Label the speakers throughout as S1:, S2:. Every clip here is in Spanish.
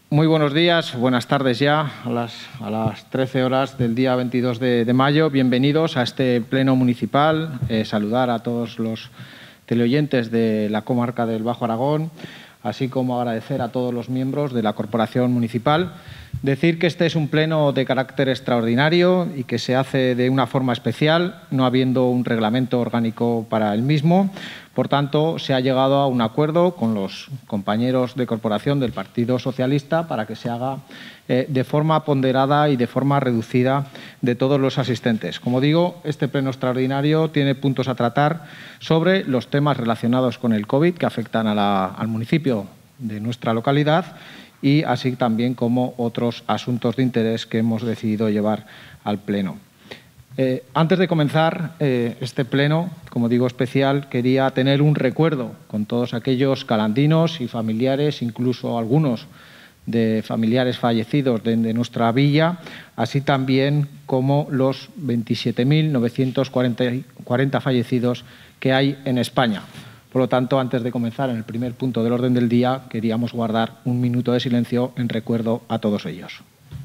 S1: Muy buenos días, buenas tardes ya, a las 13 horas del día 22 de mayo. Bienvenidos a este pleno municipal. Saludar a todos los teleoyentes de la comarca del Bajo Aragón, así como agradecer a todos los miembros de la Corporación Municipal. Decir que este es un pleno de carácter extraordinario y que se hace de una forma especial, no habiendo un reglamento orgánico para el mismo. Por tanto, se ha llegado a un acuerdo con los compañeros de corporación del Partido Socialista para que se haga de forma ponderada y de forma reducida de todos los asistentes. Como digo, este pleno extraordinario tiene puntos a tratar sobre los temas relacionados con el COVID que afectan al municipio de nuestra localidad y así también como otros asuntos de interés que hemos decidido llevar al pleno. Antes de comenzar este pleno, como digo, especial, quería tener un recuerdo con todos aquellos calandinos y familiares, incluso algunos de familiares fallecidos de nuestra villa, así también como los 27.940 fallecidos que hay en España. Por lo tanto, antes de comenzar en el primer punto del orden del día, queríamos guardar un minuto de silencio en recuerdo a todos ellos.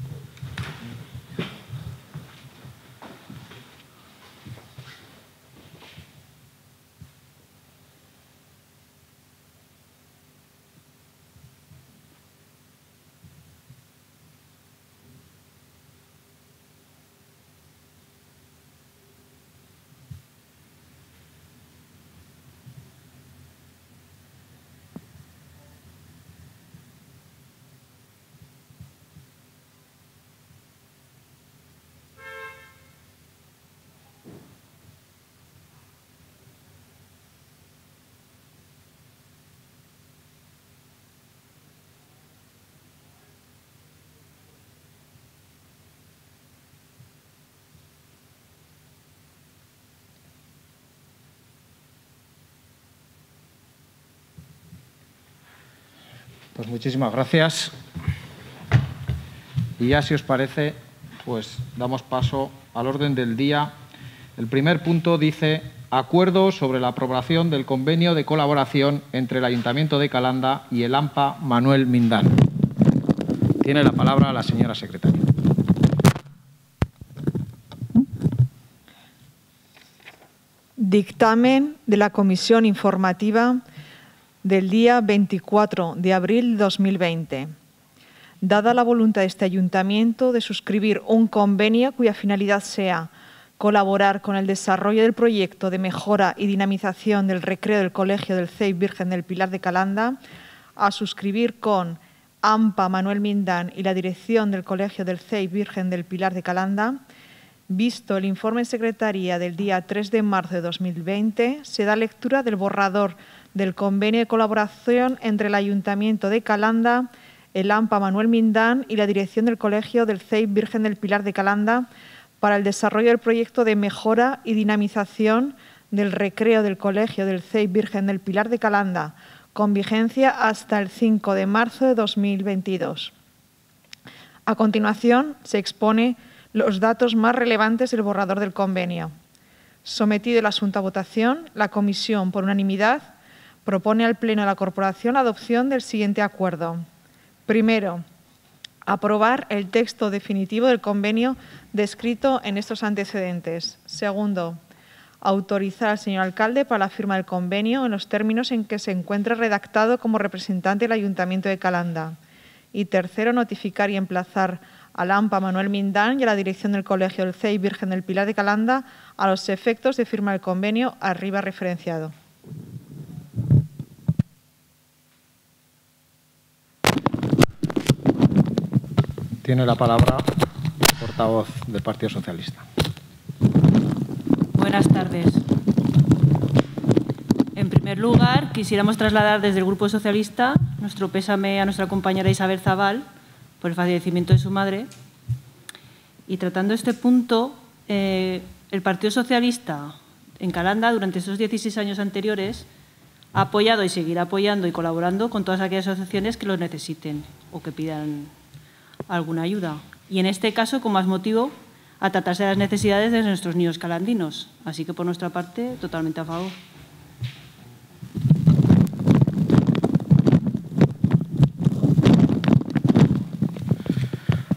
S1: Pues muchísimas gracias. Y ya, si os parece, pues damos paso al orden del día. El primer punto dice: acuerdo sobre la aprobación del convenio de colaboración entre el Ayuntamiento de Calanda y el AMPA Manuel Mindán. Tiene la palabra la señora secretaria.
S2: Dictamen de la Comisión Informativa del día 24 de abril de 2020. Dada la voluntad de este ayuntamiento de suscribir un convenio cuya finalidad sea colaborar con el desarrollo del proyecto de mejora y dinamización del recreo del Colegio del CEIP Virgen del Pilar de Calanda, a suscribir con AMPA Manuel Mindán y la dirección del Colegio del CEIP Virgen del Pilar de Calanda, visto el informe de Secretaría del día 3 de marzo de 2020, se da lectura del borrador del convenio de colaboración entre el Ayuntamiento de Calanda, el AMPA Manuel Mindán y la dirección del Colegio del CEIP Virgen del Pilar de Calanda para el desarrollo del proyecto de mejora y dinamización del recreo del Colegio del CEIP Virgen del Pilar de Calanda, con vigencia hasta el 5 de marzo de 2022. A continuación, se expone los datos más relevantes del borrador del convenio. Sometido el asunto a votación, la Comisión, por unanimidad, propone al Pleno de la Corporación la adopción del siguiente acuerdo. Primero, aprobar el texto definitivo del convenio descrito en estos antecedentes. Segundo, autorizar al señor alcalde para la firma del convenio en los términos en que se encuentre redactado como representante del Ayuntamiento de Calanda. Y tercero, notificar y emplazar al AMPA Manuel Mindán y a la dirección del Colegio del CEIP Virgen del Pilar de Calanda a los efectos de firma del convenio arriba referenciado.
S1: Tiene la palabra el portavoz del Partido Socialista.
S3: Buenas tardes. En primer lugar, quisiéramos trasladar desde el Grupo Socialista nuestro pésame a nuestra compañera Isabel Zabal por el fallecimiento de su madre. Y tratando este punto, el Partido Socialista en Calanda, durante esos 16 años anteriores, ha apoyado y seguirá apoyando y colaborando con todas aquellas asociaciones que lo necesiten o que pidan alguna ayuda. Y en este caso, con más motivo, a tratarse de las necesidades de nuestros niños calandinos. Así que, por nuestra parte, totalmente a favor.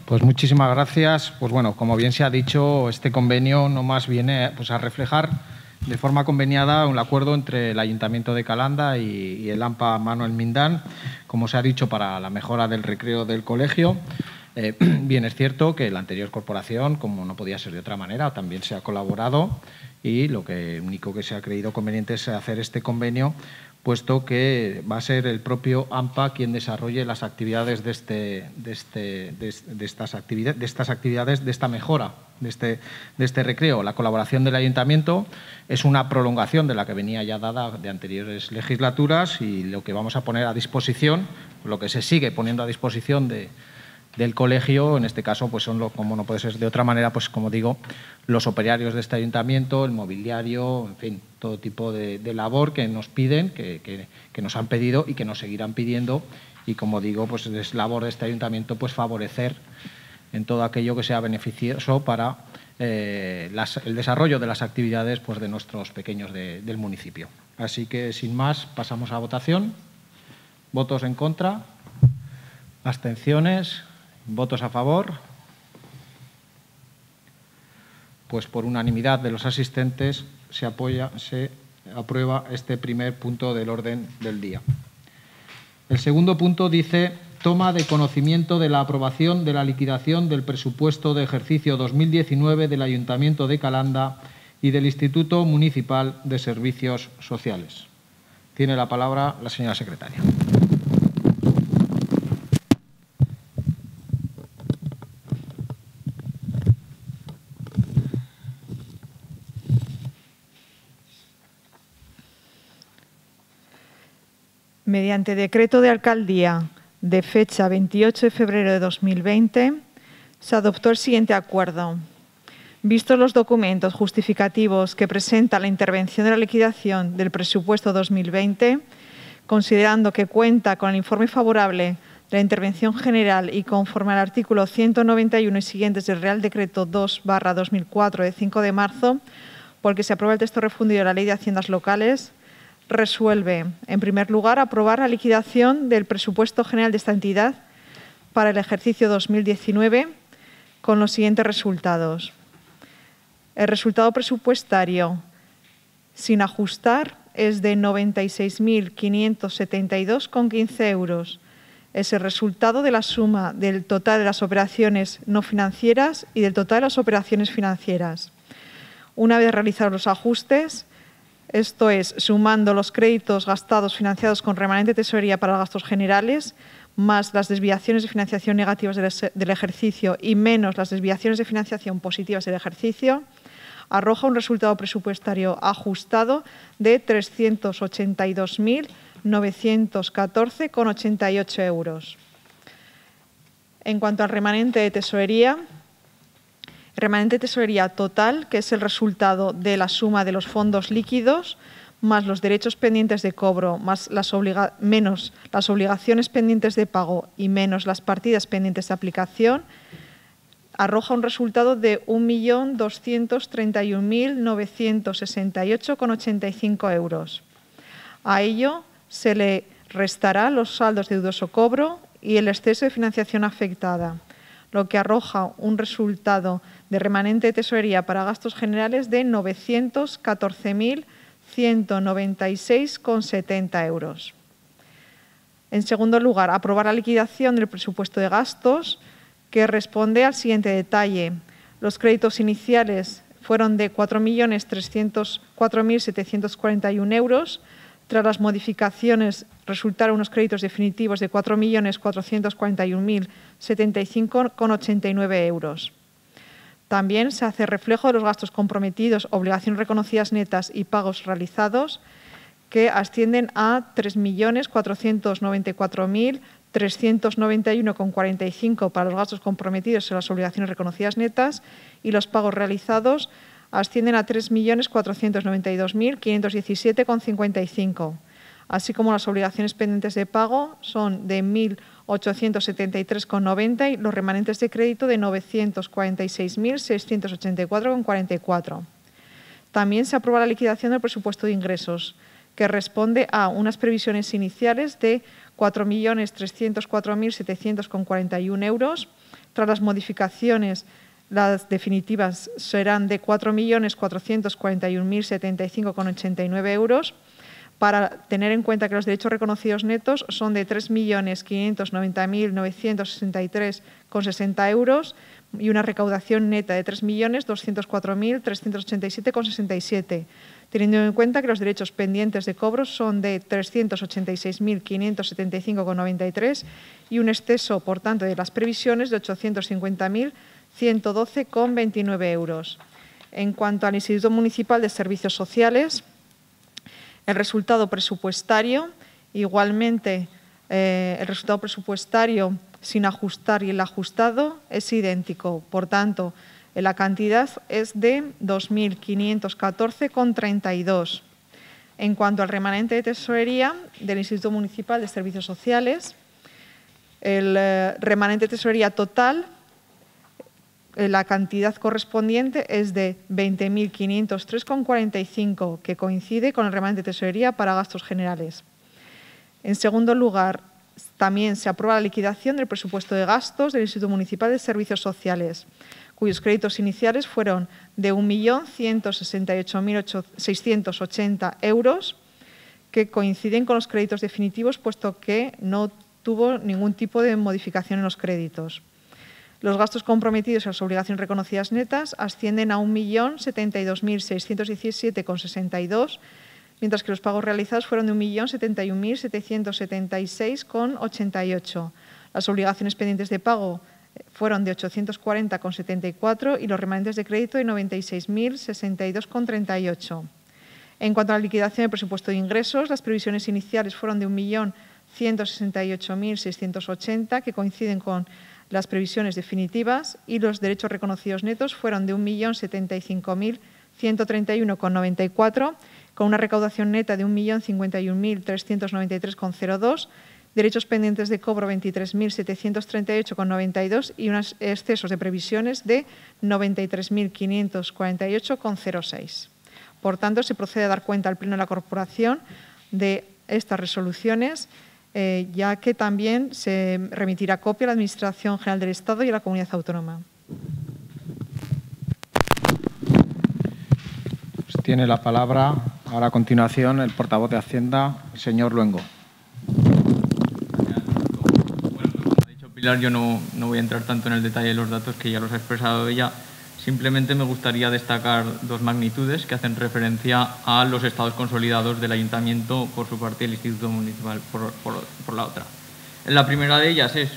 S1: Pues muchísimas gracias. Pues bueno, como bien se ha dicho, este convenio no más viene pues, a reflejar de forma conveniada un acuerdo entre el Ayuntamiento de Calanda y el AMPA Manuel Mindán, como se ha dicho, para la mejora del recreo del colegio. Bien, es cierto que la anterior corporación, como no podía ser de otra manera, también se ha colaborado y lo único que se ha creído conveniente es hacer este convenio, puesto que va a ser el propio AMPA quien desarrolle las actividades de estas actividades, de esta mejora, de este recreo. La colaboración del Ayuntamiento es una prolongación de la que venía ya dada de anteriores legislaturas y lo que vamos a poner a disposición, lo que se sigue poniendo a disposición del colegio, en este caso, pues son, como no puede ser de otra manera, pues como digo, los operarios de este ayuntamiento, el mobiliario, en fin, todo tipo de labor que nos piden, que nos han pedido y que nos seguirán pidiendo. Y como digo, pues es labor de este ayuntamiento pues favorecer en todo aquello que sea beneficioso para el desarrollo de las actividades pues, de nuestros pequeños del municipio. Así que, sin más, pasamos a votación. ¿Votos en contra? ¿Abstenciones? ¿Votos a favor? Pues por unanimidad de los asistentes se aprueba este primer punto del orden del día. El segundo punto dice: toma de conocimiento de la aprobación de la liquidación del presupuesto de ejercicio 2019 del Ayuntamiento de Calanda y del Instituto Municipal de Servicios Sociales. Tiene la palabra la señora secretaria.
S2: Mediante decreto de alcaldía de fecha 28 de febrero de 2020, se adoptó el siguiente acuerdo. Vistos los documentos justificativos que presenta la intervención de la liquidación del presupuesto 2020, considerando que cuenta con el informe favorable de la intervención general y conforme al artículo 191 y siguientes del Real Decreto 2/2004 de 5 de marzo, por el que se aprueba el texto refundido de la Ley de Haciendas Locales, resuelve, en primer lugar, aprobar la liquidación del presupuesto general de esta entidad para el ejercicio 2019 con los siguientes resultados. El resultado presupuestario sin ajustar es de 96.572,15 euros. Es el resultado de la suma del total de las operaciones no financieras y del total de las operaciones financieras. Una vez realizados los ajustes, esto es, sumando los créditos gastados financiados con remanente de tesorería para gastos generales, más las desviaciones de financiación negativas del ejercicio y menos las desviaciones de financiación positivas del ejercicio, arroja un resultado presupuestario ajustado de 382.914,88 euros. En cuanto al remanente de tesorería, el remanente de tesorería total, que es el resultado de la suma de los fondos líquidos, más los derechos pendientes de cobro, menos las obligaciones pendientes de pago y menos las partidas pendientes de aplicación, arroja un resultado de 1.231.968,85 euros. A ello se le restará los saldos de dudoso cobro y el exceso de financiación afectada, lo que arroja un resultado de remanente de tesorería para gastos generales de 914.196,70 euros. En segundo lugar, aprobar la liquidación del presupuesto de gastos, que responde al siguiente detalle. Los créditos iniciales fueron de 4.741 euros. Tras las modificaciones, resultaron unos créditos definitivos de 4.441.075,89 euros. También se hace reflejo de los gastos comprometidos, obligaciones reconocidas netas y pagos realizados, que ascienden a 3.494.391,45 para los gastos comprometidos en las obligaciones reconocidas netas, y los pagos realizados ascienden a 3.492.517,55. Así como las obligaciones pendientes de pago son de 1.873,90 y los remanentes de crédito de 946.684,44. También se aprueba la liquidación del presupuesto de ingresos, que responde a unas previsiones iniciales de 4.304.700,41 euros Tras las modificaciones, las definitivas serán de 4.441.075,89 euros, para tener en cuenta que los derechos reconocidos netos son de 3.590.963,60 euros y una recaudación neta de 3.204.387,67, teniendo en cuenta que los derechos pendientes de cobro son de 386.575,93 y un exceso, por tanto, de las previsiones de 850.112,29 euros. En cuanto al Instituto Municipal de Servicios Sociales, el resultado presupuestario, igualmente el resultado presupuestario sin ajustar y el ajustado es idéntico. Por tanto, la cantidad es de 2.514,32. En cuanto al remanente de tesorería del Instituto Municipal de Servicios Sociales, el remanente de tesorería total, la cantidad correspondiente es de 20.503,45, que coincide con el remanente de tesorería para gastos generales. En segundo lugar, también se aprueba la liquidación del presupuesto de gastos del Instituto Municipal de Servicios Sociales, cuyos créditos iniciales fueron de 1.168.680 euros, que coinciden con los créditos definitivos, puesto que no tuvo ningún tipo de modificación en los créditos. Los gastos comprometidos y las obligaciones reconocidas netas ascienden a 1.072.617,62, mientras que los pagos realizados fueron de 1.071.776,88. Las obligaciones pendientes de pago fueron de 840,74 y los remanentes de crédito de 96.062,38. En cuanto a la liquidación del presupuesto de ingresos, las previsiones iniciales fueron de 1.168.680, que coinciden con las previsiones definitivas, y los derechos reconocidos netos fueron de 1.075.131,94, con una recaudación neta de 1.051.393,02, derechos pendientes de cobro 23.738,92 y unos excesos de previsiones de 93.548,06. Por tanto, se procede a dar cuenta al Pleno de la Corporación de estas resoluciones, ya que también se remitirá copia a la Administración General del Estado y a la Comunidad Autónoma.
S1: Pues tiene la palabra ahora a continuación el portavoz de Hacienda, el señor Luengo.
S4: Bueno, como ha dicho Pilar, yo no voy a entrar tanto en el detalle de los datos, que ya los ha expresado ella. Simplemente me gustaría destacar dos magnitudes que hacen referencia a los estados consolidados del Ayuntamiento por su parte y el Instituto Municipal por la otra. La primera de ellas es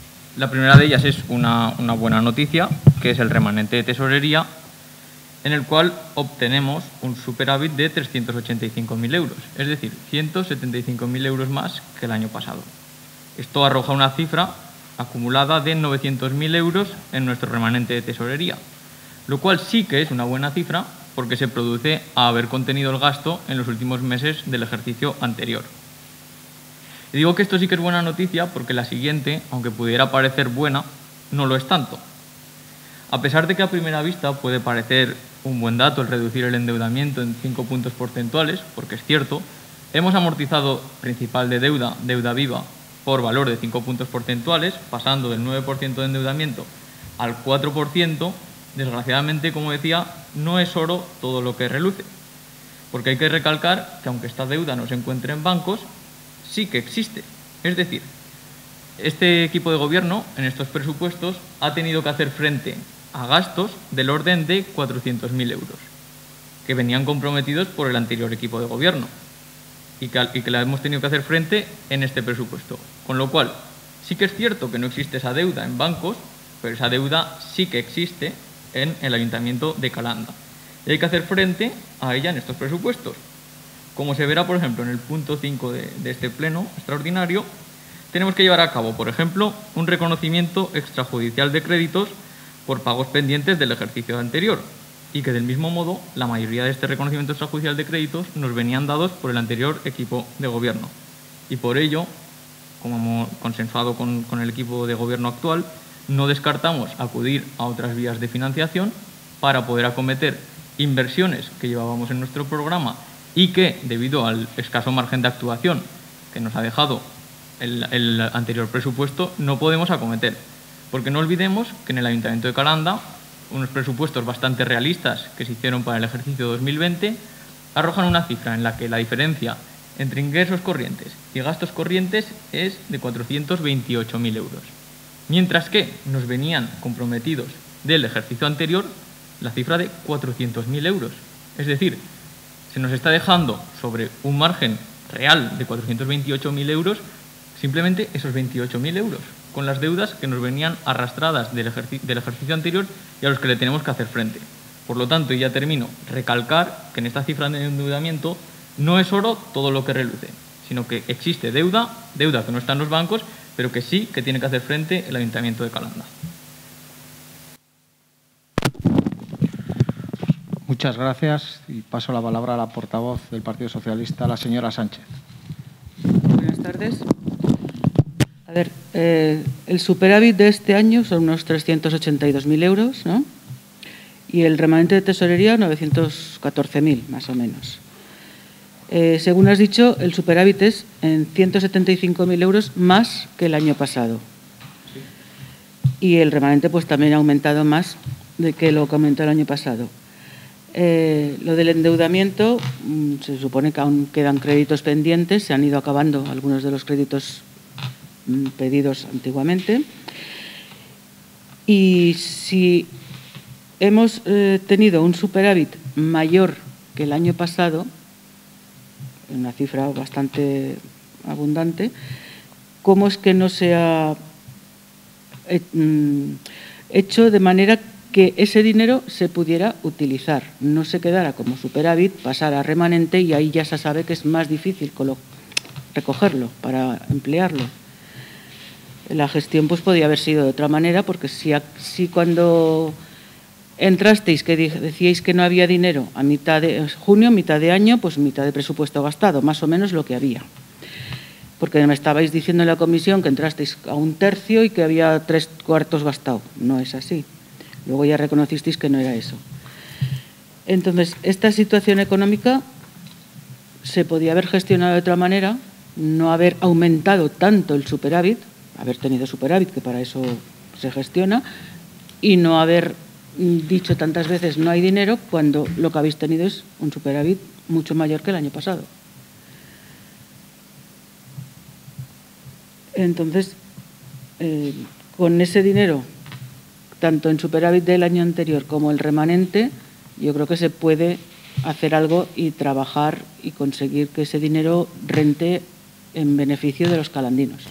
S4: una buena noticia, que es el remanente de tesorería, en el cual obtenemos un superávit de 385.000 euros, es decir, 175.000 euros más que el año pasado. Esto arroja una cifra acumulada de 900.000 euros en nuestro remanente de tesorería, lo cual sí que es una buena cifra porque se produce a haber contenido el gasto en los últimos meses del ejercicio anterior. Y digo que esto sí que es buena noticia porque la siguiente, aunque pudiera parecer buena, no lo es tanto. A pesar de que a primera vista puede parecer un buen dato el reducir el endeudamiento en 5 puntos porcentuales, porque es cierto, hemos amortizado principal de deuda viva, por valor de 5 puntos porcentuales, pasando del 9% de endeudamiento al 4%, desgraciadamente, como decía, no es oro todo lo que reluce, porque hay que recalcar que aunque esta deuda no se encuentre en bancos, sí que existe. Es decir, este equipo de gobierno en estos presupuestos ha tenido que hacer frente a gastos del orden de 400.000 euros, que venían comprometidos por el anterior equipo de gobierno y que la hemos tenido que hacer frente en este presupuesto. Con lo cual, sí que es cierto que no existe esa deuda en bancos, pero esa deuda sí que existe en el Ayuntamiento de Calanda. Y hay que hacer frente a ella en estos presupuestos. Como se verá, por ejemplo, en el punto 5 de este pleno extraordinario, tenemos que llevar a cabo, por ejemplo, un reconocimiento extrajudicial de créditos por pagos pendientes del ejercicio anterior, y que del mismo modo la mayoría de este reconocimiento extrajudicial de créditos nos venían dados por el anterior equipo de gobierno. Y por ello, como hemos consensuado con el equipo de gobierno actual, no descartamos acudir a otras vías de financiación para poder acometer inversiones que llevábamos en nuestro programa y que, debido al escaso margen de actuación que nos ha dejado el anterior presupuesto, no podemos acometer. Porque no olvidemos que en el Ayuntamiento de Calanda, unos presupuestos bastante realistas que se hicieron para el ejercicio 2020 arrojan una cifra en la que la diferencia entre ingresos corrientes y gastos corrientes es de 428.000 euros. Mientras que nos venían comprometidos del ejercicio anterior la cifra de 400.000 euros. Es decir, se nos está dejando sobre un margen real de 428.000 euros simplemente esos 28.000 euros, con las deudas que nos venían arrastradas del ejercicio anterior y a los que le tenemos que hacer frente. Por lo tanto, y ya termino, recalcar que en esta cifra de endeudamiento no es oro todo lo que reluce, sino que existe deuda que no está en los bancos, pero que sí que tiene que hacer frente el Ayuntamiento de Calanda.
S1: Muchas gracias y paso la palabra a la portavoz del Partido Socialista, la señora Sánchez.
S5: Buenas tardes. A ver, el superávit de este año son unos 382.000 euros, ¿no? Y el remanente de tesorería 914.000, más o menos. Según has dicho, el superávit es en 175.000 euros más que el año pasado. Y el remanente pues también ha aumentado más de que lo que aumentó el año pasado. Lo del endeudamiento, se supone que aún quedan créditos pendientes, se han ido acabando algunos de los créditos pedidos antiguamente. Y si hemos tenido un superávit mayor que el año pasado, una cifra bastante abundante, ¿cómo es que no se ha hecho de manera que ese dinero se pudiera utilizar, no se quedara como superávit, pasara a remanente y ahí ya se sabe que es más difícil recogerlo para emplearlo? La gestión pues podía haber sido de otra manera, porque si cuando entrasteis que decíais que no había dinero a mitad de junio, mitad de año, pues mitad de presupuesto gastado, más o menos lo que había. Porque me estabais diciendo en la comisión que entrasteis a 1/3 y que había 3/4 gastado. No es así. Luego ya reconocisteis que no era eso. Entonces, esta situación económica se podía haber gestionado de otra manera, no haber aumentado tanto el superávit, haber tenido superávit, que para eso se gestiona, y no haber dicho tantas veces no hay dinero cuando lo que habéis tenido es un superávit mucho mayor que el año pasado. Entonces, con ese dinero, tanto en superávit del año anterior como el remanente, yo creo que se puede hacer algo y trabajar y conseguir que ese dinero rente en beneficio de los calandinos.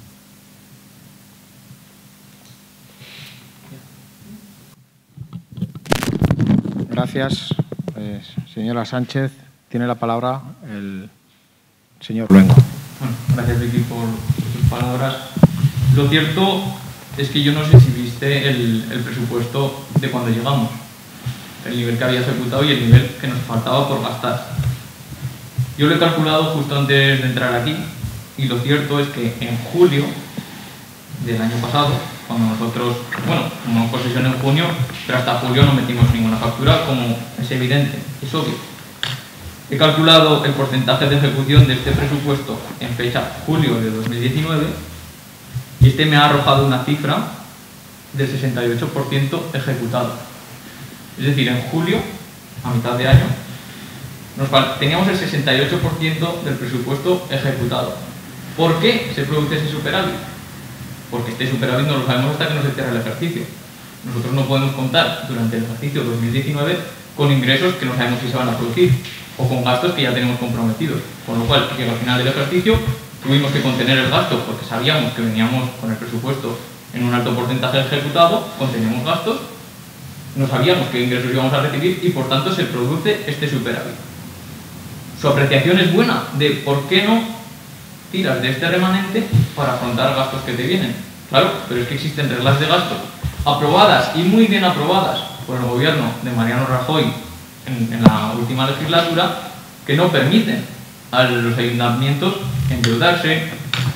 S1: Gracias, señora Sánchez. Tiene la palabra el señor Luengo.
S4: Bueno, gracias, Vicky, por tus palabras. Lo cierto es que yo no sé si viste el presupuesto de cuando llegamos, el nivel que había ejecutado y el nivel que nos faltaba por gastar. Yo lo he calculado justo antes de entrar aquí y lo cierto es que en julio del año pasado, cuando nosotros, bueno, tomamos posesión en junio, pero hasta julio no metimos ninguna factura, como es evidente, es obvio. He calculado el porcentaje de ejecución de este presupuesto en fecha julio de 2019 y este me ha arrojado una cifra del 68% ejecutado. Es decir, en julio, a mitad de año, teníamos el 68% del presupuesto ejecutado. ¿Por qué se produce ese superávit? Porque este superávit no lo sabemos hasta que no se cierre el ejercicio. Nosotros no podemos contar durante el ejercicio 2019 con ingresos que no sabemos si se van a producir o con gastos que ya tenemos comprometidos. Con lo cual, que al final del ejercicio tuvimos que contener el gasto porque sabíamos que veníamos con el presupuesto en un alto porcentaje ejecutado, contenemos gastos, no sabíamos qué ingresos íbamos a recibir y por tanto se produce este superávit. Su apreciación es buena de por qué no tiras de este remanente para afrontar gastos que te vienen. Claro, pero es que existen reglas de gasto aprobadas y muy bien aprobadas por el gobierno de Mariano Rajoy en la última legislatura que no permiten a los ayuntamientos endeudarse,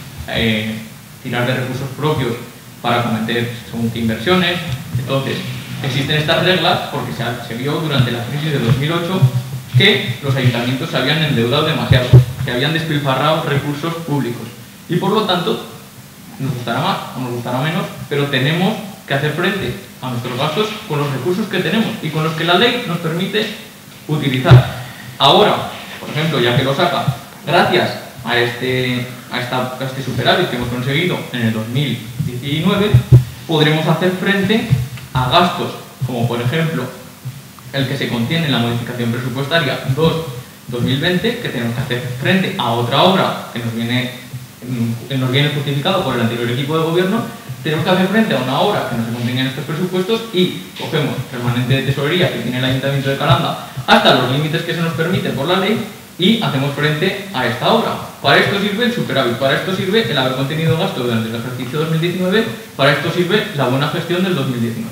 S4: tirar de recursos propios para acometer según qué inversiones. Entonces, existen estas reglas porque se vio durante la crisis de 2008 que los ayuntamientos se habían endeudado demasiado, que habían despilfarrado recursos públicos y por lo tanto, nos gustará más o nos gustará menos, pero tenemos que hacer frente a nuestros gastos con los recursos que tenemos y con los que la ley nos permite utilizar. Ahora, por ejemplo, ya que lo saca, gracias a este superávit que hemos conseguido en el 2019, podremos hacer frente a gastos como, por ejemplo, el que se contiene en la modificación presupuestaria 2-2020, que tenemos que hacer frente a otra obra que nos viene justificado por el anterior equipo de gobierno. Tenemos que hacer frente a una obra que no se contiene en estos presupuestos y cogemos remanente de tesorería que tiene el Ayuntamiento de Calanda hasta los límites que se nos permiten por la ley y hacemos frente a esta obra. Para esto sirve el superávit, para esto sirve el haber contenido gasto durante el ejercicio 2019, para esto sirve la buena gestión del 2019.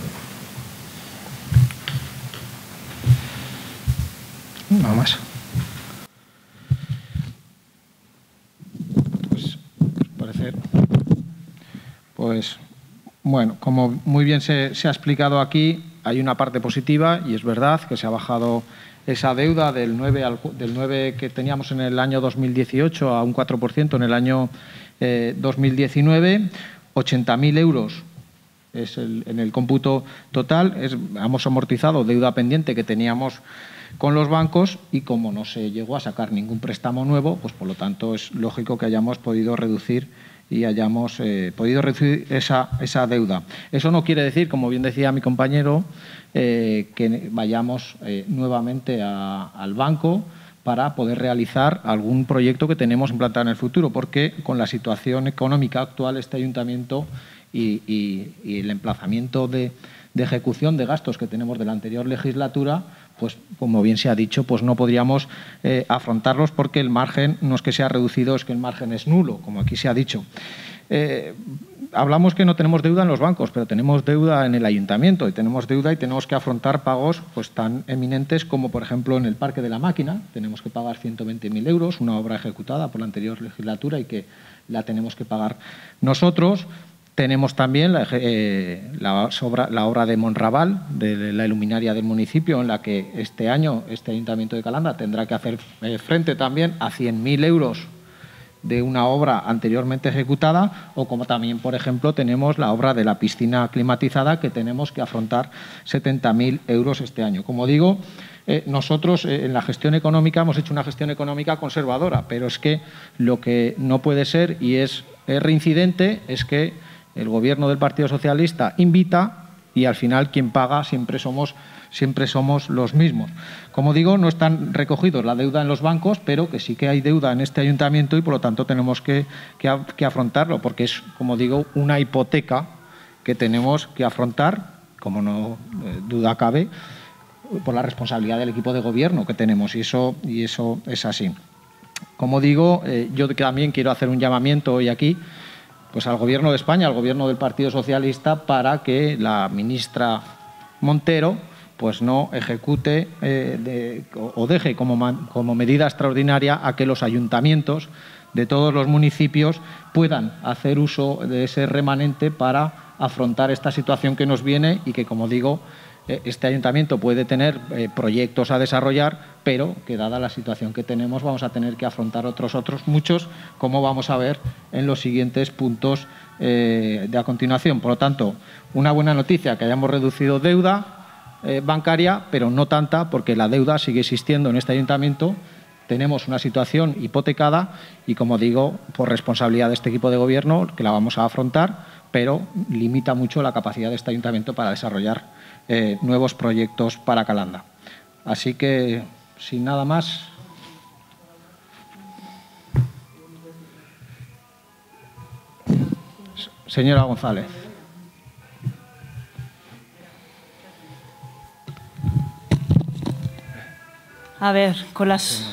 S1: Nada más. Pues bueno, como muy bien se ha explicado aquí, hay una parte positiva y es verdad que se ha bajado esa deuda del 9 que teníamos en el año 2018 a un 4% en el año 2019, 80.000 euros es en el cómputo total. Hemos amortizado deuda pendiente que teníamos con los bancos y como no se llegó a sacar ningún préstamo nuevo, pues por lo tanto es lógico que hayamos podido reducir esa deuda. Eso no quiere decir, como bien decía mi compañero, que vayamos nuevamente al banco para poder realizar algún proyecto que tenemos implantado en el futuro, porque con la situación económica actual este ayuntamiento y el emplazamiento de ejecución de gastos que tenemos de la anterior legislatura, pues como bien se ha dicho, pues no podríamos afrontarlos porque el margen no es que sea reducido, es que el margen es nulo, como aquí se ha dicho. Hablamos que no tenemos deuda en los bancos, pero tenemos deuda en el ayuntamiento y tenemos deuda y tenemos que afrontar pagos pues tan eminentes como, por ejemplo, en el Parque de la Máquina. Tenemos que pagar 120.000 euros, una obra ejecutada por la anterior legislatura y que la tenemos que pagar nosotros. Tenemos también la obra de Monraval, de la luminaria del municipio, en la que este año este Ayuntamiento de Calanda tendrá que hacer frente también a 100.000 euros de una obra anteriormente ejecutada, o como también, por ejemplo, tenemos la obra de la piscina climatizada, que tenemos que afrontar 70.000 euros este año. Como digo, nosotros en la gestión económica hemos hecho una gestión económica conservadora, pero es que lo que no puede ser y es reincidente es que el Gobierno del Partido Socialista invita y al final quien paga siempre somos los mismos. Como digo, no están recogidos la deuda en los bancos, pero que sí que hay deuda en este ayuntamiento y por lo tanto tenemos que afrontarlo, porque es, como digo, una hipoteca que tenemos que afrontar, como no duda cabe, por la responsabilidad del equipo de gobierno que tenemos y eso es así. Como digo, yo también quiero hacer un llamamiento hoy aquí pues al Gobierno de España, al Gobierno del Partido Socialista, para que la ministra Montero pues no ejecute o deje como medida extraordinaria a que los ayuntamientos de todos los municipios puedan hacer uso de ese remanente para afrontar esta situación que nos viene y que, como digo, este ayuntamiento puede tener proyectos a desarrollar, pero que dada la situación que tenemos vamos a tener que afrontar otros muchos, como vamos a ver en los siguientes puntos de a continuación. Por lo tanto, una buena noticia que hayamos reducido deuda bancaria, pero no tanta, porque la deuda sigue existiendo en este ayuntamiento. Tenemos una situación hipotecada y, como digo, por responsabilidad de este equipo de gobierno, que la vamos a afrontar, pero limita mucho la capacidad de este ayuntamiento para desarrollar nuevos proyectos para Calanda. Así que, sin nada más. Señora González.
S3: A ver, con las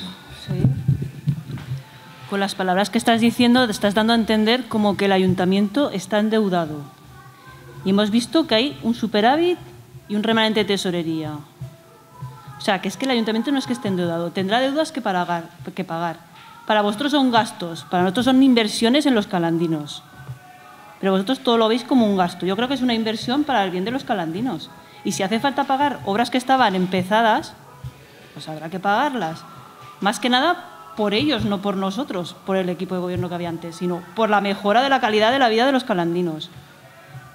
S3: palabras que estás diciendo, te estás dando a entender como que el ayuntamiento está endeudado. Y hemos visto que hay un superávit y un remanente de tesorería. O sea, que es que el ayuntamiento no es que esté endeudado, tendrá deudas que pagar. Para vosotros son gastos, para nosotros son inversiones en los calandinos. Pero vosotros todo lo veis como un gasto. Yo creo que es una inversión para el bien de los calandinos. Y si hace falta pagar obras que estaban empezadas, pues habrá que pagarlas. Más que nada por ellos, no por nosotros, por el equipo de gobierno que había antes, sino por la mejora de la calidad de la vida de los calandinos.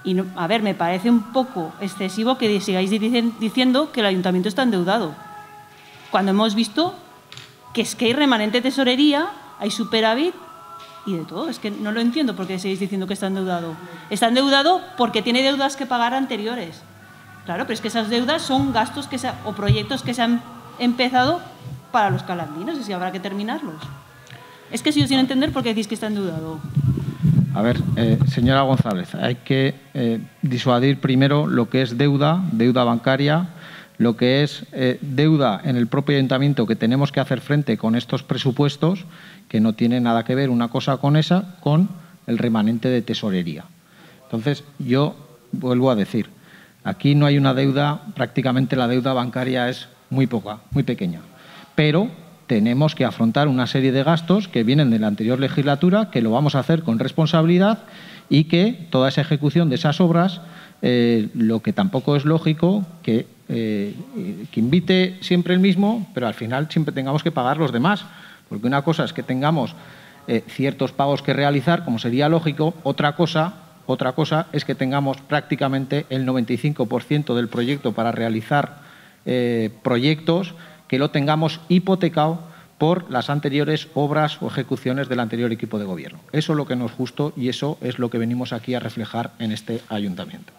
S3: Y, no, a ver, me parece un poco excesivo que sigáis diciendo que el ayuntamiento está endeudado, cuando hemos visto que es que hay remanente tesorería, hay superávit y de todo. Es que no lo entiendo por qué seguís diciendo que está endeudado. Está endeudado porque tiene deudas que pagar anteriores. Claro, pero es que esas deudas son gastos o proyectos que se han empezado para los calandinos, y si habrá que terminarlos. Es que sigo sin entender por qué decís que está endeudado.
S1: A ver, señora González, hay que disuadir primero lo que es deuda bancaria, lo que es deuda en el propio ayuntamiento que tenemos que hacer frente con estos presupuestos, que no tiene nada que ver una cosa con esa, con el remanente de tesorería. Entonces, yo vuelvo a decir, aquí no hay una deuda, prácticamente la deuda bancaria es muy poca, muy pequeña, pero tenemos que afrontar una serie de gastos que vienen de la anterior legislatura, que lo vamos a hacer con responsabilidad y que toda esa ejecución de esas obras, lo que tampoco es lógico que invite siempre el mismo, pero al final siempre tengamos que pagar los demás. Porque una cosa es que tengamos ciertos pagos que realizar, como sería lógico, otra cosa es que tengamos prácticamente el 95% del proyecto para realizar proyectos, que lo tengamos hipotecado por las anteriores obras o ejecuciones del anterior equipo de gobierno. Eso es lo que no es justo y eso es lo que venimos aquí a reflejar en este ayuntamiento.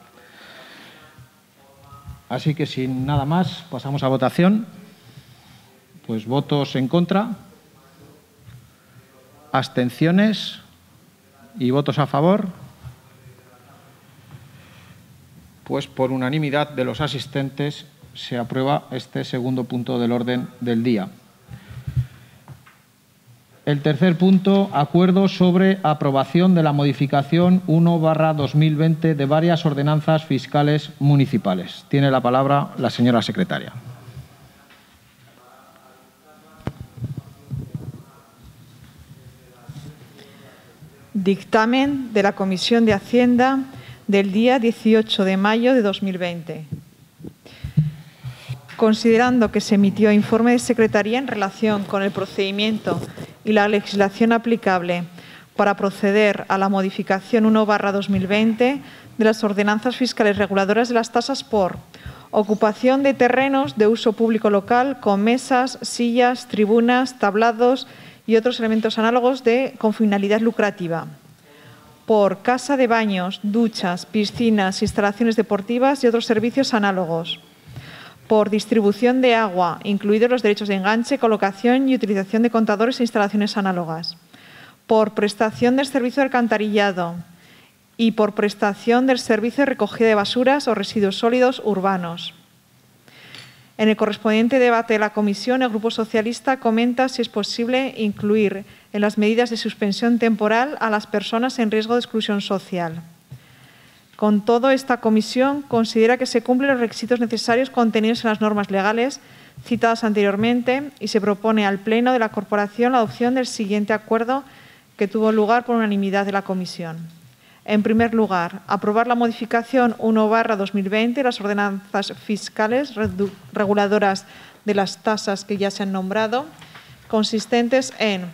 S1: Así que, sin nada más, pasamos a votación. Pues votos en contra, abstenciones y votos a favor. Pues por unanimidad de los asistentes se aprueba este segundo punto del orden del día. El tercer punto, acuerdo sobre aprobación de la modificación 1/2020 de varias ordenanzas fiscales municipales. Tiene la palabra la señora secretaria.
S2: Dictamen de la Comisión de Hacienda del día 18 de mayo de 2020. Considerando que se emitió informe de Secretaría en relación con el procedimiento y la legislación aplicable para proceder a la modificación 1/2020 de las ordenanzas fiscales reguladoras de las tasas por ocupación de terrenos de uso público local con mesas, sillas, tribunas, tablados y otros elementos análogos con finalidad lucrativa, por casa de baños, duchas, piscinas, instalaciones deportivas y otros servicios análogos, por distribución de agua, incluidos los derechos de enganche, colocación y utilización de contadores e instalaciones análogas, por prestación del servicio de alcantarillado y por prestación del servicio de recogida de basuras o residuos sólidos urbanos. En el correspondiente debate de la comisión, el Grupo Socialista comenta si es posible incluir en las medidas de suspensión temporal a las personas en riesgo de exclusión social. Con todo, esta comisión considera que se cumplen los requisitos necesarios contenidos en las normas legales citadas anteriormente y se propone al Pleno de la Corporación la adopción del siguiente acuerdo que tuvo lugar por unanimidad de la comisión. En primer lugar, aprobar la modificación 1/2020 de las ordenanzas fiscales reguladoras de las tasas que ya se han nombrado, consistentes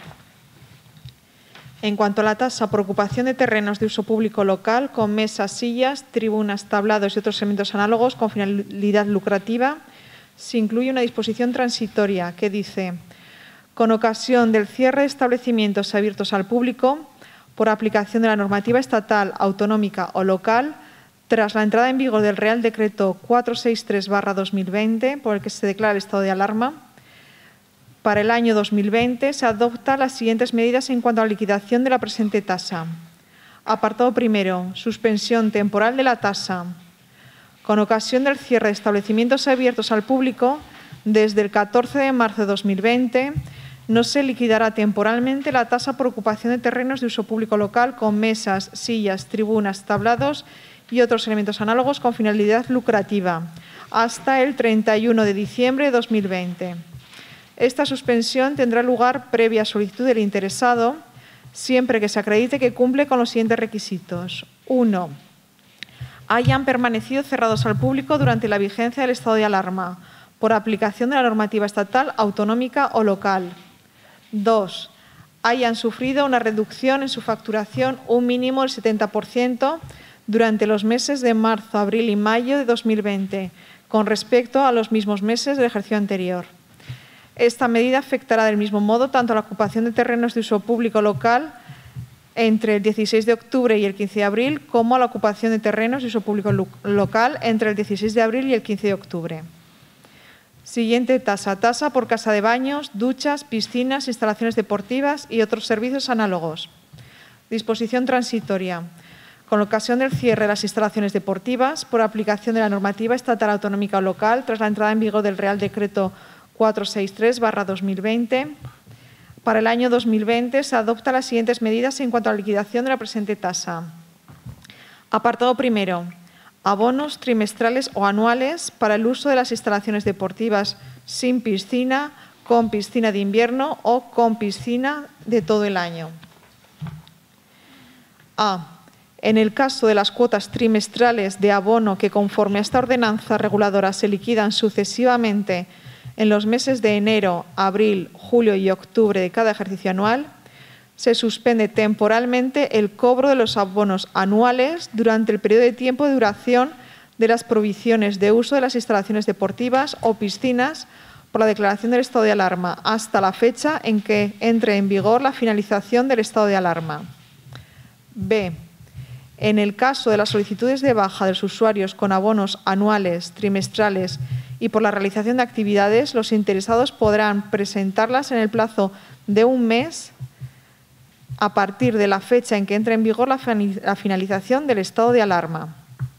S2: en cuanto a la tasa por ocupación de terrenos de uso público local con mesas, sillas, tribunas, tablados y otros elementos análogos con finalidad lucrativa, se incluye una disposición transitoria que dice: con ocasión del cierre de establecimientos abiertos al público, por aplicación de la normativa estatal, autonómica o local, tras la entrada en vigor del Real Decreto 463/2020, por el que se declara el estado de alarma, para el año 2020 se adoptan las siguientes medidas en cuanto a la liquidación de la presente tasa. Apartado primero, suspensión temporal de la tasa. Con ocasión del cierre de establecimientos abiertos al público, desde el 14 de marzo de 2020, no se liquidará temporalmente la tasa por ocupación de terrenos de uso público local con mesas, sillas, tribunas, tablados y otros elementos análogos con finalidad lucrativa, hasta el 31 de diciembre de 2020. Esta suspensión tendrá lugar previa solicitud del interesado, siempre que se acredite que cumple con los siguientes requisitos. 1. Hayan permanecido cerrados al público durante la vigencia del estado de alarma, por aplicación de la normativa estatal, autonómica o local. 2. Hayan sufrido una reducción en su facturación un mínimo del 70% durante los meses de marzo, abril y mayo de 2020, con respecto a los mismos meses del ejercicio anterior. Esta medida afectará del mismo modo tanto a la ocupación de terrenos de uso público local entre el 16 de octubre y el 15 de abril, como a la ocupación de terrenos de uso público local entre el 16 de abril y el 15 de octubre. Siguiente tasa. Tasa por casa de baños, duchas, piscinas, instalaciones deportivas y otros servicios análogos. Disposición transitoria. Con ocasión del cierre de las instalaciones deportivas, por aplicación de la normativa estatal, autonómica o local, tras la entrada en vigor del Real Decreto 463/2020, para el año 2020 se adoptan las siguientes medidas en cuanto a la liquidación de la presente tasa. Apartado primero. Abonos trimestrales o anuales para el uso de las instalaciones deportivas sin piscina, con piscina de invierno o con piscina de todo el año. A. En el caso de las cuotas trimestrales de abono que conforme a esta ordenanza reguladora se liquidan sucesivamente en los meses de enero, abril, julio y octubre de cada ejercicio anual, se suspende temporalmente el cobro de los abonos anuales durante el periodo de tiempo de duración de las provisiones de uso de las instalaciones deportivas o piscinas por la declaración del estado de alarma hasta la fecha en que entre en vigor la finalización del estado de alarma. B. En el caso de las solicitudes de baja de los usuarios con abonos anuales, trimestrales y por la realización de actividades, los interesados podrán presentarlas en el plazo de un mes a partir de la fecha en que entre en vigor la finalización del estado de alarma.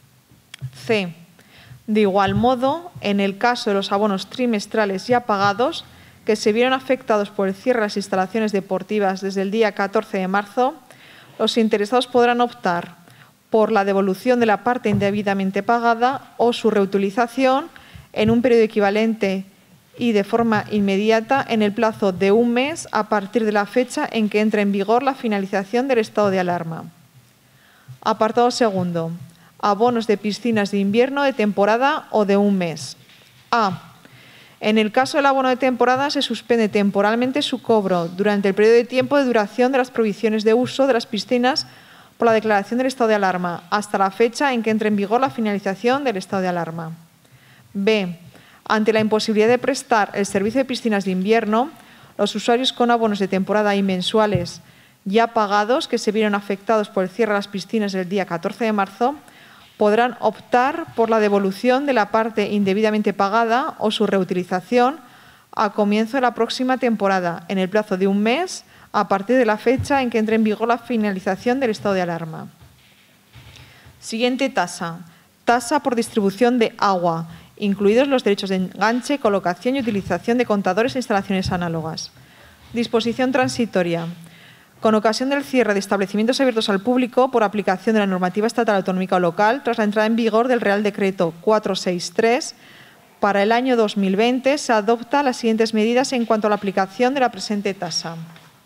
S2: C. De igual modo, en el caso de los abonos trimestrales ya pagados que se vieron afectados por el cierre de las instalaciones deportivas desde el día 14 de marzo, los interesados podrán optar por la devolución de la parte indebidamente pagada o su reutilización en un periodo equivalente y de forma inmediata en el plazo de un mes a partir de la fecha en que entre en vigor la finalización del estado de alarma. Apartado segundo. Abonos de piscinas de invierno de temporada o de un mes. A. En el caso del abono de temporada se suspende temporalmente su cobro durante el periodo de tiempo de duración de las provisiones de uso de las piscinas por la declaración del estado de alarma hasta la fecha en que entre en vigor la finalización del estado de alarma. B. Ante la imposibilidad de prestar el servicio de piscinas de invierno, los usuarios con abonos de temporada y mensuales ya pagados que se vieron afectados por el cierre de las piscinas el día 14 de marzo podrán optar por la devolución de la parte indebidamente pagada o su reutilización a comienzo de la próxima temporada en el plazo de un mes a partir de la fecha en que entre en vigor la finalización del estado de alarma. Siguiente tasa. Tasa por distribución de agua, incluidos los derechos de enganche, colocación y utilización de contadores e instalaciones análogas. Disposición transitoria. Con ocasión del cierre de establecimientos abiertos al público por aplicación de la normativa estatal, autonómica o local, tras la entrada en vigor del Real Decreto 463, para el año 2020 se adoptan las siguientes medidas en cuanto a la aplicación de la presente tasa.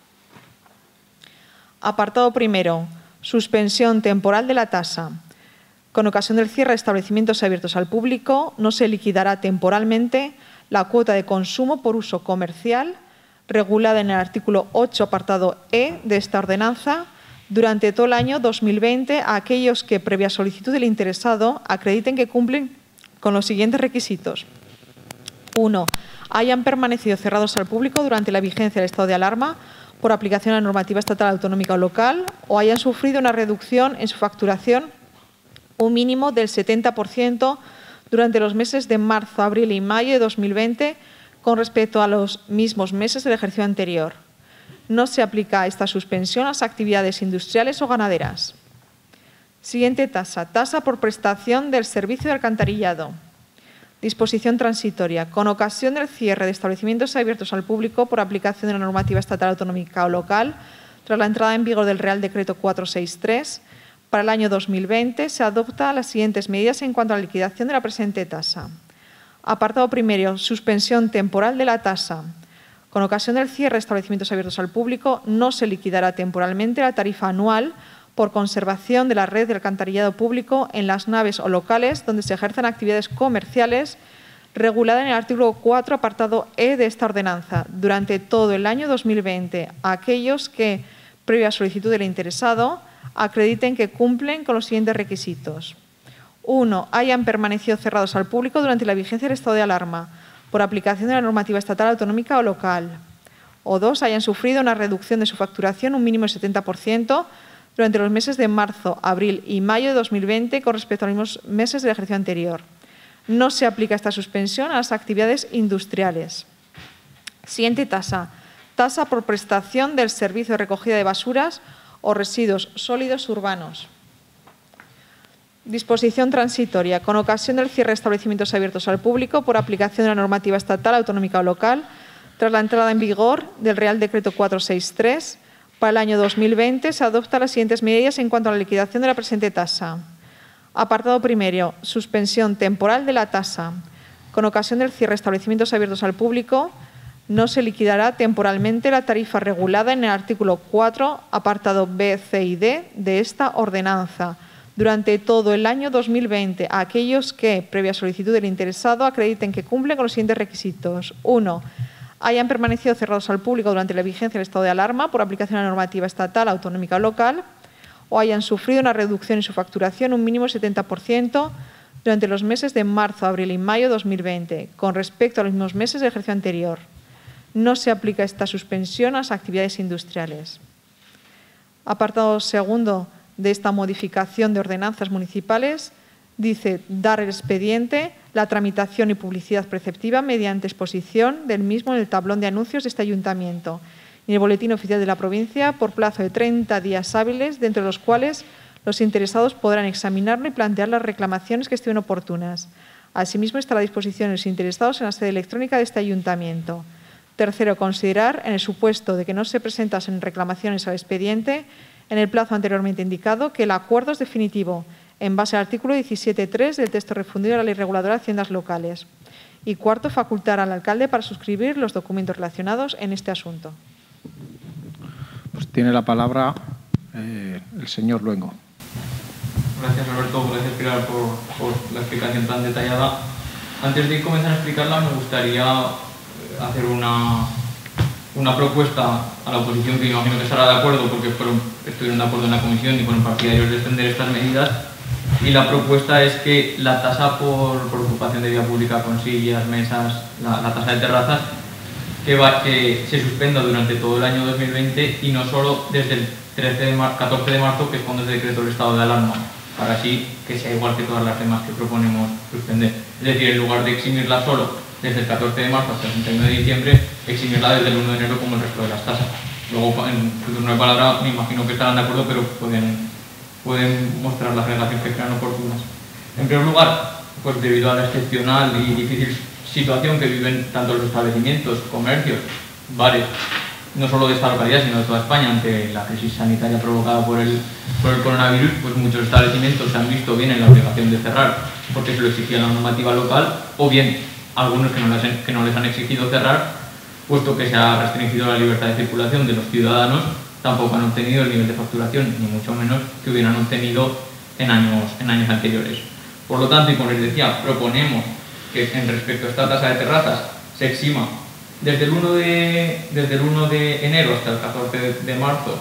S2: Apartado primero. Suspensión temporal de la tasa. Con ocasión del cierre de establecimientos abiertos al público, no se liquidará temporalmente la cuota de consumo por uso comercial regulada en el artículo 8, apartado E de esta ordenanza, durante todo el año 2020 a aquellos que, previa solicitud del interesado, acrediten que cumplen con los siguientes requisitos. 1. Hayan permanecido cerrados al público durante la vigencia del estado de alarma por aplicación a la normativa estatal, autonómica o local, o hayan sufrido una reducción en su facturación un mínimo del 70% durante los meses de marzo, abril y mayo de 2020 con respecto a los mismos meses del ejercicio anterior. No se aplica esta suspensión a las actividades industriales o ganaderas. Siguiente tasa. Tasa por prestación del servicio de alcantarillado. Disposición transitoria. Con ocasión del cierre de establecimientos abiertos al público por aplicación de la normativa estatal, autonómica o local, tras la entrada en vigor del Real Decreto 463, para el año 2020 se adoptan las siguientes medidas en cuanto a la liquidación de la presente tasa. Apartado primero. Suspensión temporal de la tasa. Con ocasión del cierre de establecimientos abiertos al público, no se liquidará temporalmente la tarifa anual por conservación de la red de alcantarillado público en las naves o locales donde se ejerzan actividades comerciales regulada en el artículo 4, apartado E de esta ordenanza, durante todo el año 2020 a aquellos que, previa solicitud del interesado, acrediten que cumplen con los siguientes requisitos. 1. Hayan permanecido cerrados al público durante la vigencia del estado de alarma por aplicación de la normativa estatal, autonómica o local. O 2. Hayan sufrido una reducción de su facturación, un mínimo de 70%, durante los meses de marzo, abril y mayo de 2020 con respecto a los mismos meses del ejercicio anterior. No se aplica esta suspensión a las actividades industriales. Siguiente tasa. Tasa por prestación del servicio de recogida de basuras o residuos sólidos urbanos. Disposición transitoria. Con ocasión del cierre de establecimientos abiertos al público por aplicación de la normativa estatal, autonómica o local, tras la entrada en vigor del Real Decreto 463, para el año 2020 se adoptan las siguientes medidas en cuanto a la liquidación de la presente tasa. Apartado primero. Suspensión temporal de la tasa. Con ocasión del cierre de establecimientos abiertos al público, no se liquidará temporalmente la tarifa regulada en el artículo 4, apartado B, C y D de esta ordenanza durante todo el año 2020 a aquellos que, previa solicitud del interesado, acrediten que cumplen con los siguientes requisitos. 1. Hayan permanecido cerrados al público durante la vigencia del estado de alarma por aplicación de la normativa estatal, autonómica o local, o hayan sufrido una reducción en su facturación, un mínimo de 70%, durante los meses de marzo, abril y mayo de 2020, con respecto a los mismos meses del ejercicio anterior. No se aplica esta suspensión a las actividades industriales. Apartado segundo de esta modificación de ordenanzas municipales dice dar el expediente, la tramitación y publicidad preceptiva mediante exposición del mismo en el tablón de anuncios de este ayuntamiento y en el boletín oficial de la provincia por plazo de 30 días hábiles, dentro de los cuales los interesados podrán examinarlo y plantear las reclamaciones que estén oportunas. Asimismo, estará a disposición de los interesados en la sede electrónica de este ayuntamiento. Tercero, considerar, en el supuesto de que no se presentasen reclamaciones al expediente, en el plazo anteriormente indicado, que el acuerdo es definitivo, en base al artículo 17.3 del texto refundido de la Ley Reguladora de Haciendas Locales. Y cuarto, facultar al alcalde para suscribir los documentos relacionados en este asunto.
S1: Pues tiene la palabra el señor Luengo.
S4: Gracias, Alberto. Gracias, Pilar, por la explicación tan detallada. Antes de comenzar a explicarla, me gustaría hacer una propuesta a la oposición, que imagino que estará de acuerdo porque estuvieron de acuerdo en la comisión y fueron partidarios de extender estas medidas. Y la propuesta es que la tasa por ocupación de vía pública con sillas, mesas, la tasa de terrazas, que se suspenda durante todo el año 2020 y no solo desde el 14 de marzo, que es cuando se decretó el estado de alarma, para así que sea igual que todas las demás que proponemos suspender. Es decir, en lugar de eximirla solo desde el 14 de marzo hasta el 31 de diciembre, eximirla desde el 1 de enero como el resto de las tasas. Luego, en su turno de palabra, me imagino que estarán de acuerdo, pero pueden mostrar las relaciones que crean oportunas. En primer lugar, pues debido a la excepcional y difícil situación que viven tanto los establecimientos, comercios, bares, no solo de esta localidad, sino de toda España, ante la crisis sanitaria provocada por el coronavirus, pues muchos establecimientos se han visto bien en la obligación de cerrar porque se lo exigía la normativa local, o bien algunos que no les han exigido cerrar, puesto que se ha restringido la libertad de circulación de los ciudadanos, tampoco han obtenido el nivel de facturación, ni mucho menos que hubieran obtenido en años anteriores. Por lo tanto, y como les decía, proponemos que en respecto a esta tasa de terrazas se exima desde el 1 de enero hasta el 14 de marzo,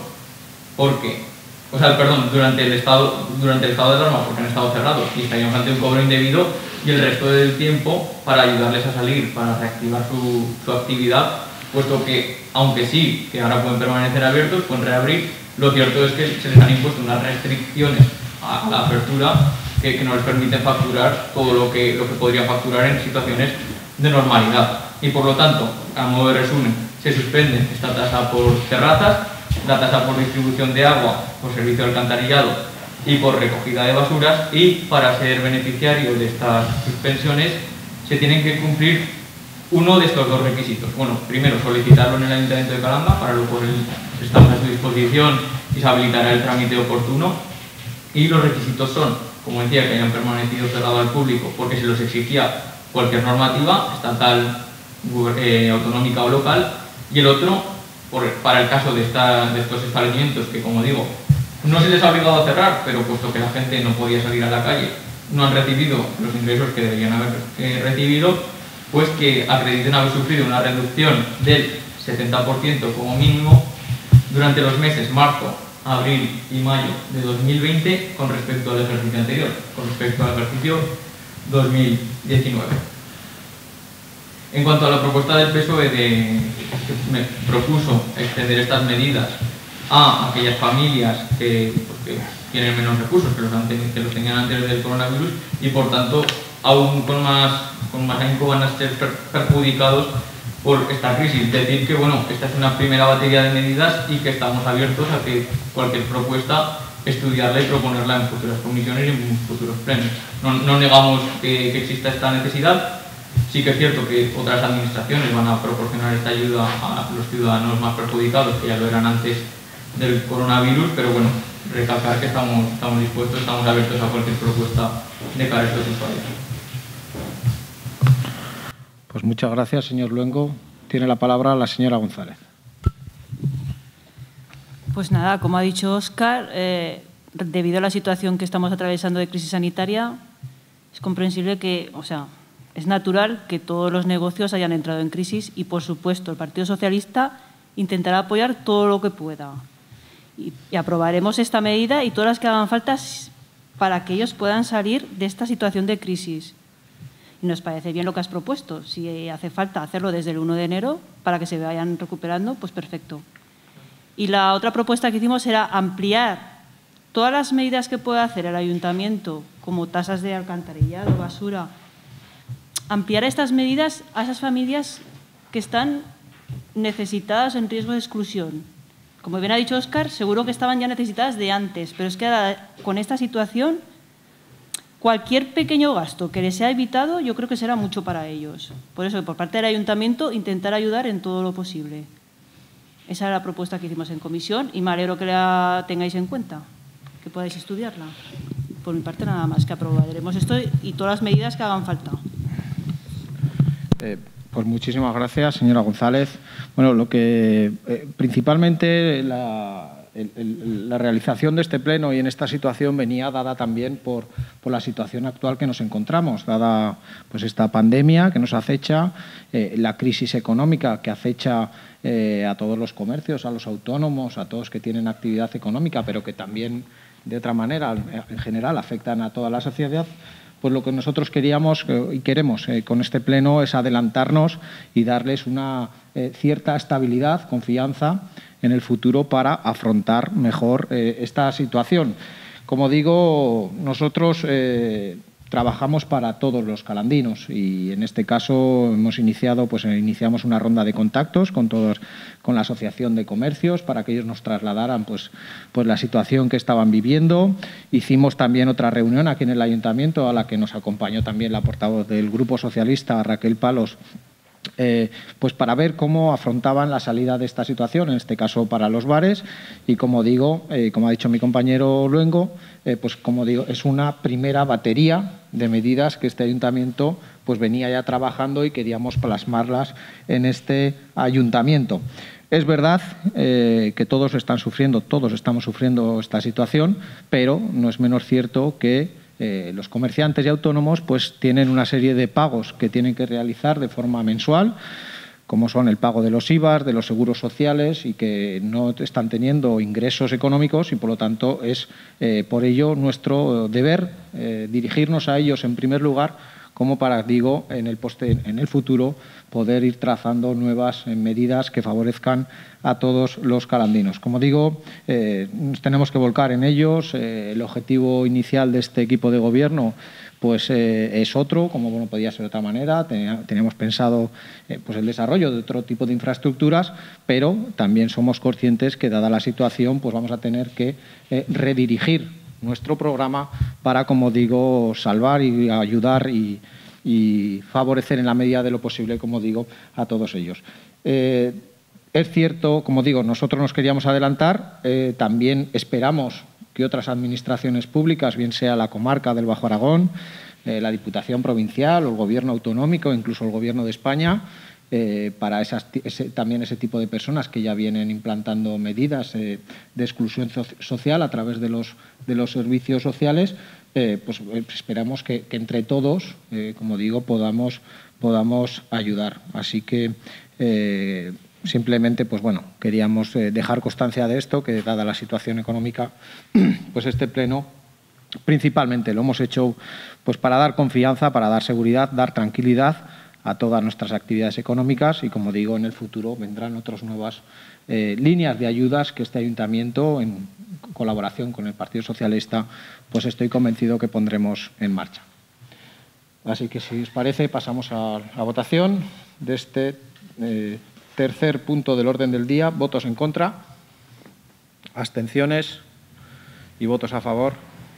S4: durante el estado de alarma, porque han estado cerrados y estaríamos ante un cobro indebido, y el resto del tiempo para ayudarles a salir, para reactivar su actividad, puesto que, aunque sí, que ahora pueden permanecer abiertos, pueden reabrir, lo cierto es que se les han impuesto unas restricciones a la apertura que no les permiten facturar todo lo que podrían facturar en situaciones de normalidad. Y por lo tanto, a modo de resumen, se suspende esta tasa por terrazas, la tasa por distribución de agua, por servicio de alcantarillado y por recogida de basuras, y para ser beneficiario de estas suspensiones se tienen que cumplir uno de estos dos requisitos. Bueno, primero solicitarlo en el Ayuntamiento de Calanda, para lo cual estamos a su disposición y se habilitará el trámite oportuno, y los requisitos son, como decía, que hayan permanecido cerrado al público porque se los exigía cualquier normativa estatal, autonómica o local, y el otro, para el caso de estos establecimientos que, como digo, no se les ha obligado a cerrar, pero puesto que la gente no podía salir a la calle, no han recibido los ingresos que deberían haber recibido, pues que acrediten haber sufrido una reducción del 70% como mínimo durante los meses marzo, abril y mayo de 2020 con respecto al ejercicio anterior, con respecto al ejercicio 2019. En cuanto a la propuesta del PSOE que me propuso extender estas medidas a aquellas familias que tienen menos recursos que los tenían antes del coronavirus y por tanto aún con más ahínco van a ser perjudicados por esta crisis. Decir que bueno, esta es una primera batería de medidas y que estamos abiertos a que cualquier propuesta estudiarla y proponerla en futuras comisiones y en futuros plenos. No negamos que exista esta necesidad. Sí que es cierto que otras administraciones van a proporcionar esta ayuda a los ciudadanos más perjudicados, que ya lo eran antes del coronavirus, pero bueno, recalcar que estamos dispuestos, estamos abiertos a cualquier propuesta de cara a estos usuarios.
S1: Pues muchas gracias, señor Luengo. Tiene la palabra la señora González.
S3: Pues nada, como ha dicho Óscar, debido a la situación que estamos atravesando de crisis sanitaria, es comprensible que, es natural que todos los negocios hayan entrado en crisis y, por supuesto, el Partido Socialista intentará apoyar todo lo que pueda. Y aprobaremos esta medida y todas las que hagan falta para que ellos puedan salir de esta situación de crisis. Y nos parece bien lo que has propuesto. Si hace falta hacerlo desde el 1 de enero para que se vayan recuperando, pues perfecto. Y la otra propuesta que hicimos era ampliar todas las medidas que pueda hacer el ayuntamiento, como tasas de alcantarillado, basura, ampliar estas medidas a esas familias que están necesitadas en riesgo de exclusión. Como bien ha dicho Óscar, seguro que estaban ya necesitadas de antes, pero es que ahora, con esta situación, cualquier pequeño gasto que les sea evitado, yo creo que será mucho para ellos. Por eso, por parte del ayuntamiento, intentar ayudar en todo lo posible. Esa era la propuesta que hicimos en comisión y me alegro que la tengáis en cuenta, que podáis estudiarla. Por mi parte, nada más, que aprobaremos esto y todas las medidas que hagan falta.
S1: Pues muchísimas gracias, señora González. Bueno, lo que principalmente la realización de este pleno y en esta situación venía dada también por la situación actual que nos encontramos, dada pues esta pandemia que nos acecha, la crisis económica que acecha a todos los comercios, a los autónomos, a todos que tienen actividad económica, pero que también de otra manera en general afectan a toda la sociedad. Pues lo que nosotros queríamos y queremos con este pleno es adelantarnos y darles una cierta estabilidad, confianza en el futuro para afrontar mejor esta situación. Como digo, nosotros trabajamos para todos los calandinos y en este caso iniciamos una ronda de contactos con la Asociación de Comercios para que ellos nos trasladaran pues la situación que estaban viviendo. Hicimos también otra reunión aquí en el Ayuntamiento a la que nos acompañó también la portavoz del Grupo Socialista, Raquel Palos, pues para ver cómo afrontaban la salida de esta situación, en este caso para los bares, y como digo, como ha dicho mi compañero Luengo, pues como digo, es una primera batería de medidas que este ayuntamiento pues venía ya trabajando y queríamos plasmarlas en este ayuntamiento. Es verdad que todos estamos sufriendo esta situación, pero no es menos cierto que los comerciantes y autónomos pues tienen una serie de pagos que tienen que realizar de forma mensual, como son el pago de los IVAs, de los seguros sociales y que no están teniendo ingresos económicos y por lo tanto es por ello nuestro deber dirigirnos a ellos en primer lugar como para, digo, en el futuro poder ir trazando nuevas medidas que favorezcan a todos los calandinos. Como digo, nos tenemos que volcar en ellos. El objetivo inicial de este equipo de gobierno pues es otro, como no podía ser de otra manera. Teníamos pensado pues el desarrollo de otro tipo de infraestructuras, pero también somos conscientes que, dada la situación, pues vamos a tener que redirigir nuestro programa para, como digo, salvar y ayudar y favorecer en la medida de lo posible, como digo, a todos ellos. Es cierto, como digo, nosotros nos queríamos adelantar, también esperamos que otras administraciones públicas, bien sea la comarca del Bajo Aragón, la Diputación Provincial o el Gobierno autonómico, incluso el Gobierno de España, para también ese tipo de personas que ya vienen implantando medidas de exclusión social a través de los servicios sociales, pues esperamos que entre todos, como digo, podamos ayudar. Así que simplemente, pues bueno, queríamos dejar constancia de esto, que dada la situación económica, pues este pleno principalmente lo hemos hecho pues para dar confianza, para dar seguridad, dar tranquilidad a todas nuestras actividades económicas y, como digo, en el futuro vendrán otras nuevas líneas de ayudas que este ayuntamiento, en colaboración con el Partido Socialista, pues estoy convencido que pondremos en marcha. Así que, si os parece, pasamos a votación de este tercer punto del orden del día. Votos en contra, abstenciones y votos a favor.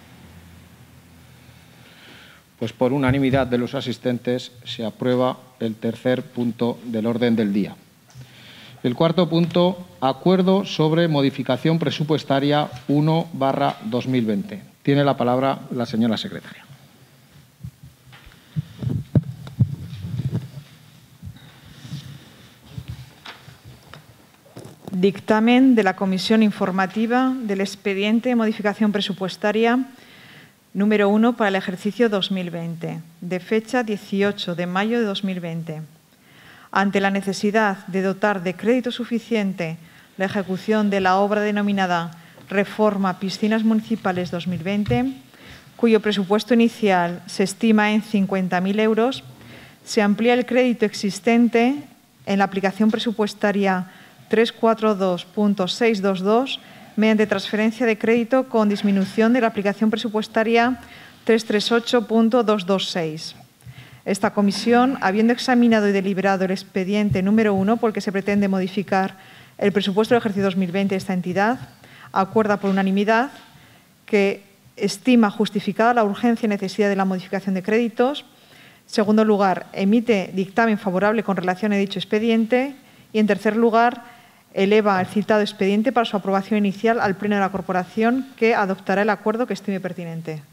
S1: Pues por unanimidad de los asistentes se aprueba el tercer punto del orden del día. El cuarto punto, acuerdo sobre modificación presupuestaria 1/2020. Tiene la palabra la señora secretaria.
S2: Dictamen de la Comisión Informativa del expediente de modificación presupuestaria número 1 para el ejercicio 2020, de fecha 18 de mayo de 2020. Ante la necesidad de dotar de crédito suficiente la ejecución de la obra denominada Reforma Piscinas Municipales 2020, cuyo presupuesto inicial se estima en 50.000 euros, se amplía el crédito existente en la aplicación presupuestaria 342.622 mediante transferencia de crédito con disminución de la aplicación presupuestaria 338.226. Esta comisión, habiendo examinado y deliberado el expediente número 1 por el que se pretende modificar el presupuesto del ejercicio 2020 de esta entidad, acuerda por unanimidad que estima justificada la urgencia y necesidad de la modificación de créditos. En segundo lugar, emite dictamen favorable con relación a dicho expediente. Y, en tercer lugar, eleva el citado expediente para su aprobación inicial al Pleno de la Corporación, que adoptará el acuerdo que estime pertinente.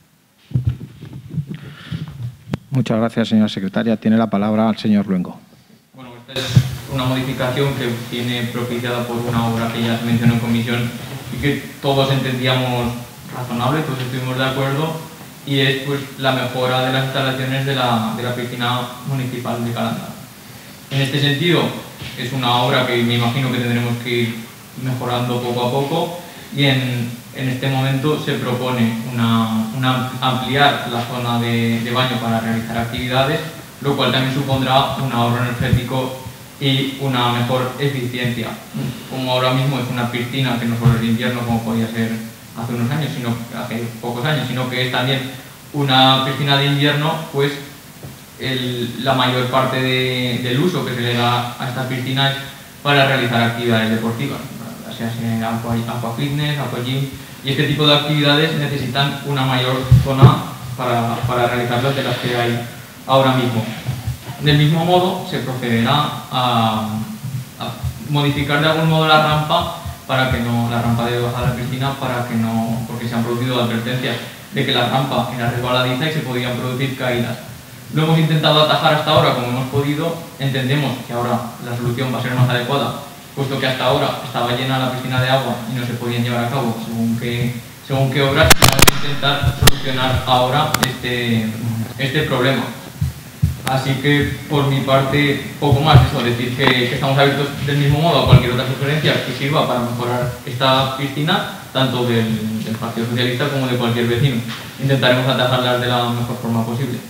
S1: Muchas gracias, señora secretaria. Tiene la palabra el señor Luengo.
S4: Bueno, esta es una modificación que viene propiciada por una obra que ya se mencionó en comisión y que todos entendíamos razonable, todos estuvimos de acuerdo, y es pues la mejora de las instalaciones de la piscina municipal de Calanda. En este sentido, es una obra que me imagino que tendremos que ir mejorando poco a poco, y en este momento se propone ampliar la zona de baño para realizar actividades, lo cual también supondrá un ahorro energético y una mejor eficiencia. Como ahora mismo es una piscina que no solo es de invierno como podía ser hace unos años, hace pocos años, sino que es también una piscina de invierno, pues la mayor parte del uso que se le da a esta piscina es para realizar actividades deportivas, ya sea aqua fitness, aqua gym, y este tipo de actividades necesitan una mayor zona para realizarlas de las que hay ahora mismo. Del mismo modo, se procederá a modificar de algún modo la rampa la rampa de bajada a la piscina, porque se han producido advertencias de que la rampa era resbaladiza y se podían producir caídas. Lo hemos intentado atajar hasta ahora como hemos podido. Entendemos que ahora la solución va a ser más adecuada, puesto que hasta ahora estaba llena la piscina de agua y no se podían llevar a cabo según qué obras. Vamos a intentar solucionar ahora este problema. Así que, por mi parte, poco más. Eso, decir que estamos abiertos del mismo modo a cualquier otra sugerencia que sirva para mejorar esta piscina, tanto del Partido Socialista como de cualquier vecino. Intentaremos atajarlas de la mejor forma posible.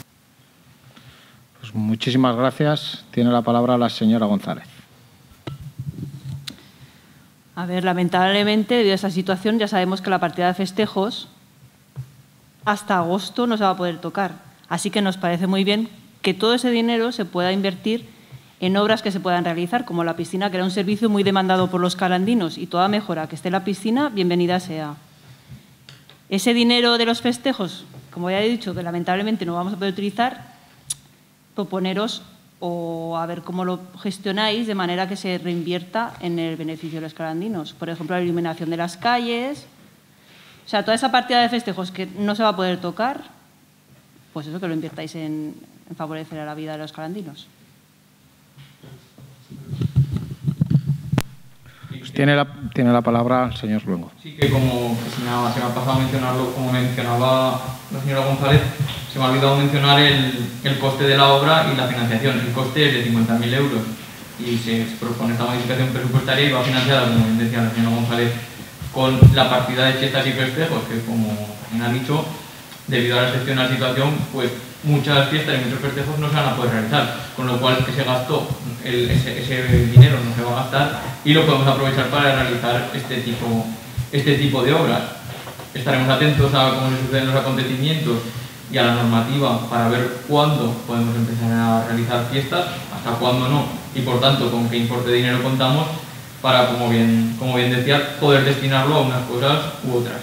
S1: Pues muchísimas gracias. Tiene la palabra la señora González.
S3: A ver, lamentablemente, debido a esa situación, ya sabemos que la partida de festejos hasta agosto no se va a poder tocar. Así que nos parece muy bien que todo ese dinero se pueda invertir en obras que se puedan realizar, como la piscina, que era un servicio muy demandado por los calandinos, y toda mejora que esté en la piscina, bienvenida sea. Ese dinero de los festejos, como ya he dicho, que lamentablemente no vamos a poder utilizar, proponeros o a ver cómo lo gestionáis de manera que se reinvierta en el beneficio de los calandinos. Por ejemplo, la iluminación de las calles. O sea, toda esa partida de festejos que no se va a poder tocar, pues eso, que lo inviertáis en favorecer a la vida de los calandinos.
S1: Pues tiene la palabra el señor Luengo.
S4: Sí, que como se me ha pasado a mencionarlo, como mencionaba la señora González, se me ha olvidado mencionar el coste de la obra y la financiación. El coste es de 50.000 euros. y se propone esta modificación presupuestaria y va financiada, como bien decía la señora González, con la partida de fiestas y festejos, que como bien ha dicho, debido a la excepcional situación, pues muchas fiestas y muchos festejos no se van a poder realizar, con lo cual ese gasto, ese dinero no se va a gastar y lo podemos aprovechar para realizar este tipo de obras. Estaremos atentos a cómo se suceden los acontecimientos y a la normativa para ver cuándo podemos empezar a realizar fiestas, hasta cuándo no, y por tanto con qué importe de dinero contamos para, como bien decía, poder destinarlo a unas cosas u otras.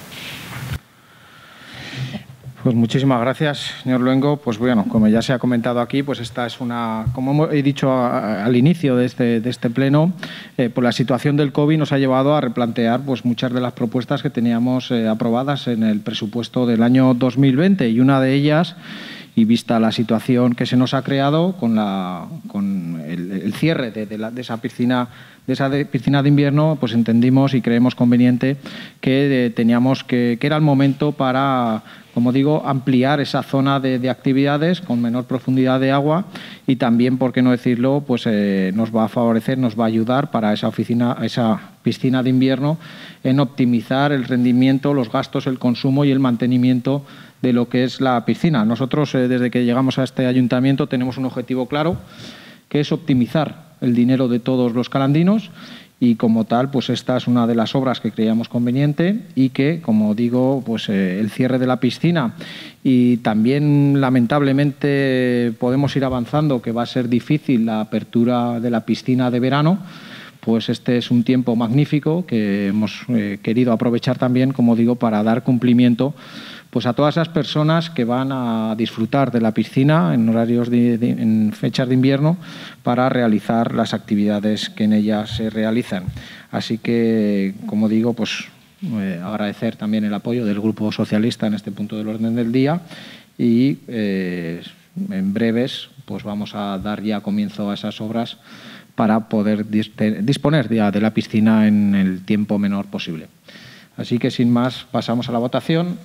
S1: Pues muchísimas gracias, señor Luengo. Pues bueno, como ya se ha comentado aquí, pues esta es una, como he dicho al inicio de este pleno, pues la situación del COVID nos ha llevado a replantear pues muchas de las propuestas que teníamos aprobadas en el presupuesto del año 2020 y una de ellas, y vista la situación que se nos ha creado con el cierre de esa piscina de invierno, pues entendimos y creemos conveniente que teníamos que era el momento para, como digo, ampliar esa zona de actividades con menor profundidad de agua y también, por qué no decirlo, pues nos va a favorecer, nos va a ayudar para esa piscina de invierno en optimizar el rendimiento, los gastos, el consumo y el mantenimiento de lo que es la piscina. Nosotros, desde que llegamos a este ayuntamiento, tenemos un objetivo claro, que es optimizar el dinero de todos los calandinos y, como tal, pues esta es una de las obras que creíamos conveniente y que, como digo, pues el cierre de la piscina y también, lamentablemente, podemos ir avanzando, que va a ser difícil la apertura de la piscina de verano. Pues este es un tiempo magnífico que hemos querido aprovechar también, como digo, para dar cumplimiento pues a todas esas personas que van a disfrutar de la piscina en horarios en fechas de invierno para realizar las actividades que en ella se realizan. Así que, como digo, pues agradecer también el apoyo del Grupo Socialista en este punto del orden del día y en breves pues vamos a dar ya comienzo a esas obras para poder disponer ya de la piscina en el tiempo menor posible. Así que, sin más, pasamos a la votación.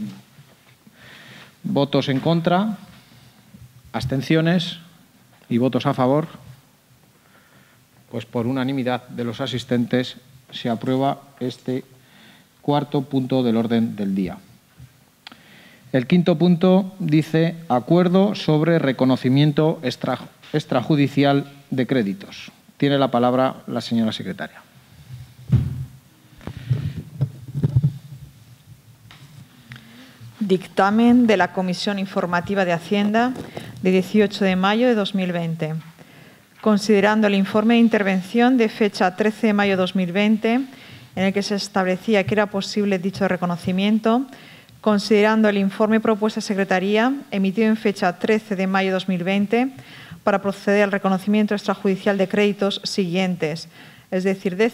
S1: Votos en contra, abstenciones y votos a favor. Pues por unanimidad de los asistentes se aprueba este cuarto punto del orden del día. El quinto punto dice acuerdo sobre reconocimiento extrajudicial de créditos. Tiene la palabra la señora secretaria.
S2: Dictamen de la Comisión Informativa de Hacienda de 18 de mayo de 2020. Considerando el informe de intervención de fecha 13 de mayo de 2020, en el que se establecía que era posible dicho reconocimiento, considerando el informe propuesto a Secretaría, emitido en fecha 13 de mayo de 2020, para proceder al reconocimiento extrajudicial de créditos siguientes, es decir, de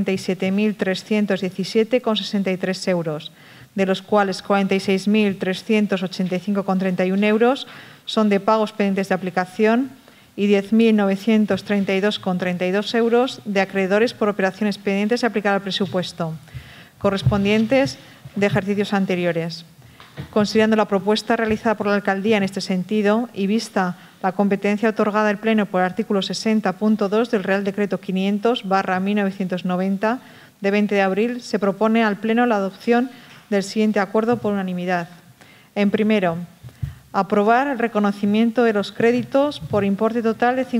S2: 57.317,63 euros, de los cuales 46.385,31 euros son de pagos pendientes de aplicación y 10.932,32 euros de acreedores por operaciones pendientes de aplicar al presupuesto, correspondientes de ejercicios anteriores. Considerando la propuesta realizada por la Alcaldía en este sentido y vista la competencia otorgada al Pleno por el artículo 60.2 del Real Decreto 500/1990 de 20 de abril, se propone al Pleno la adopción del siguiente acuerdo por unanimidad. En primero, aprobar el reconocimiento de los créditos por importe total de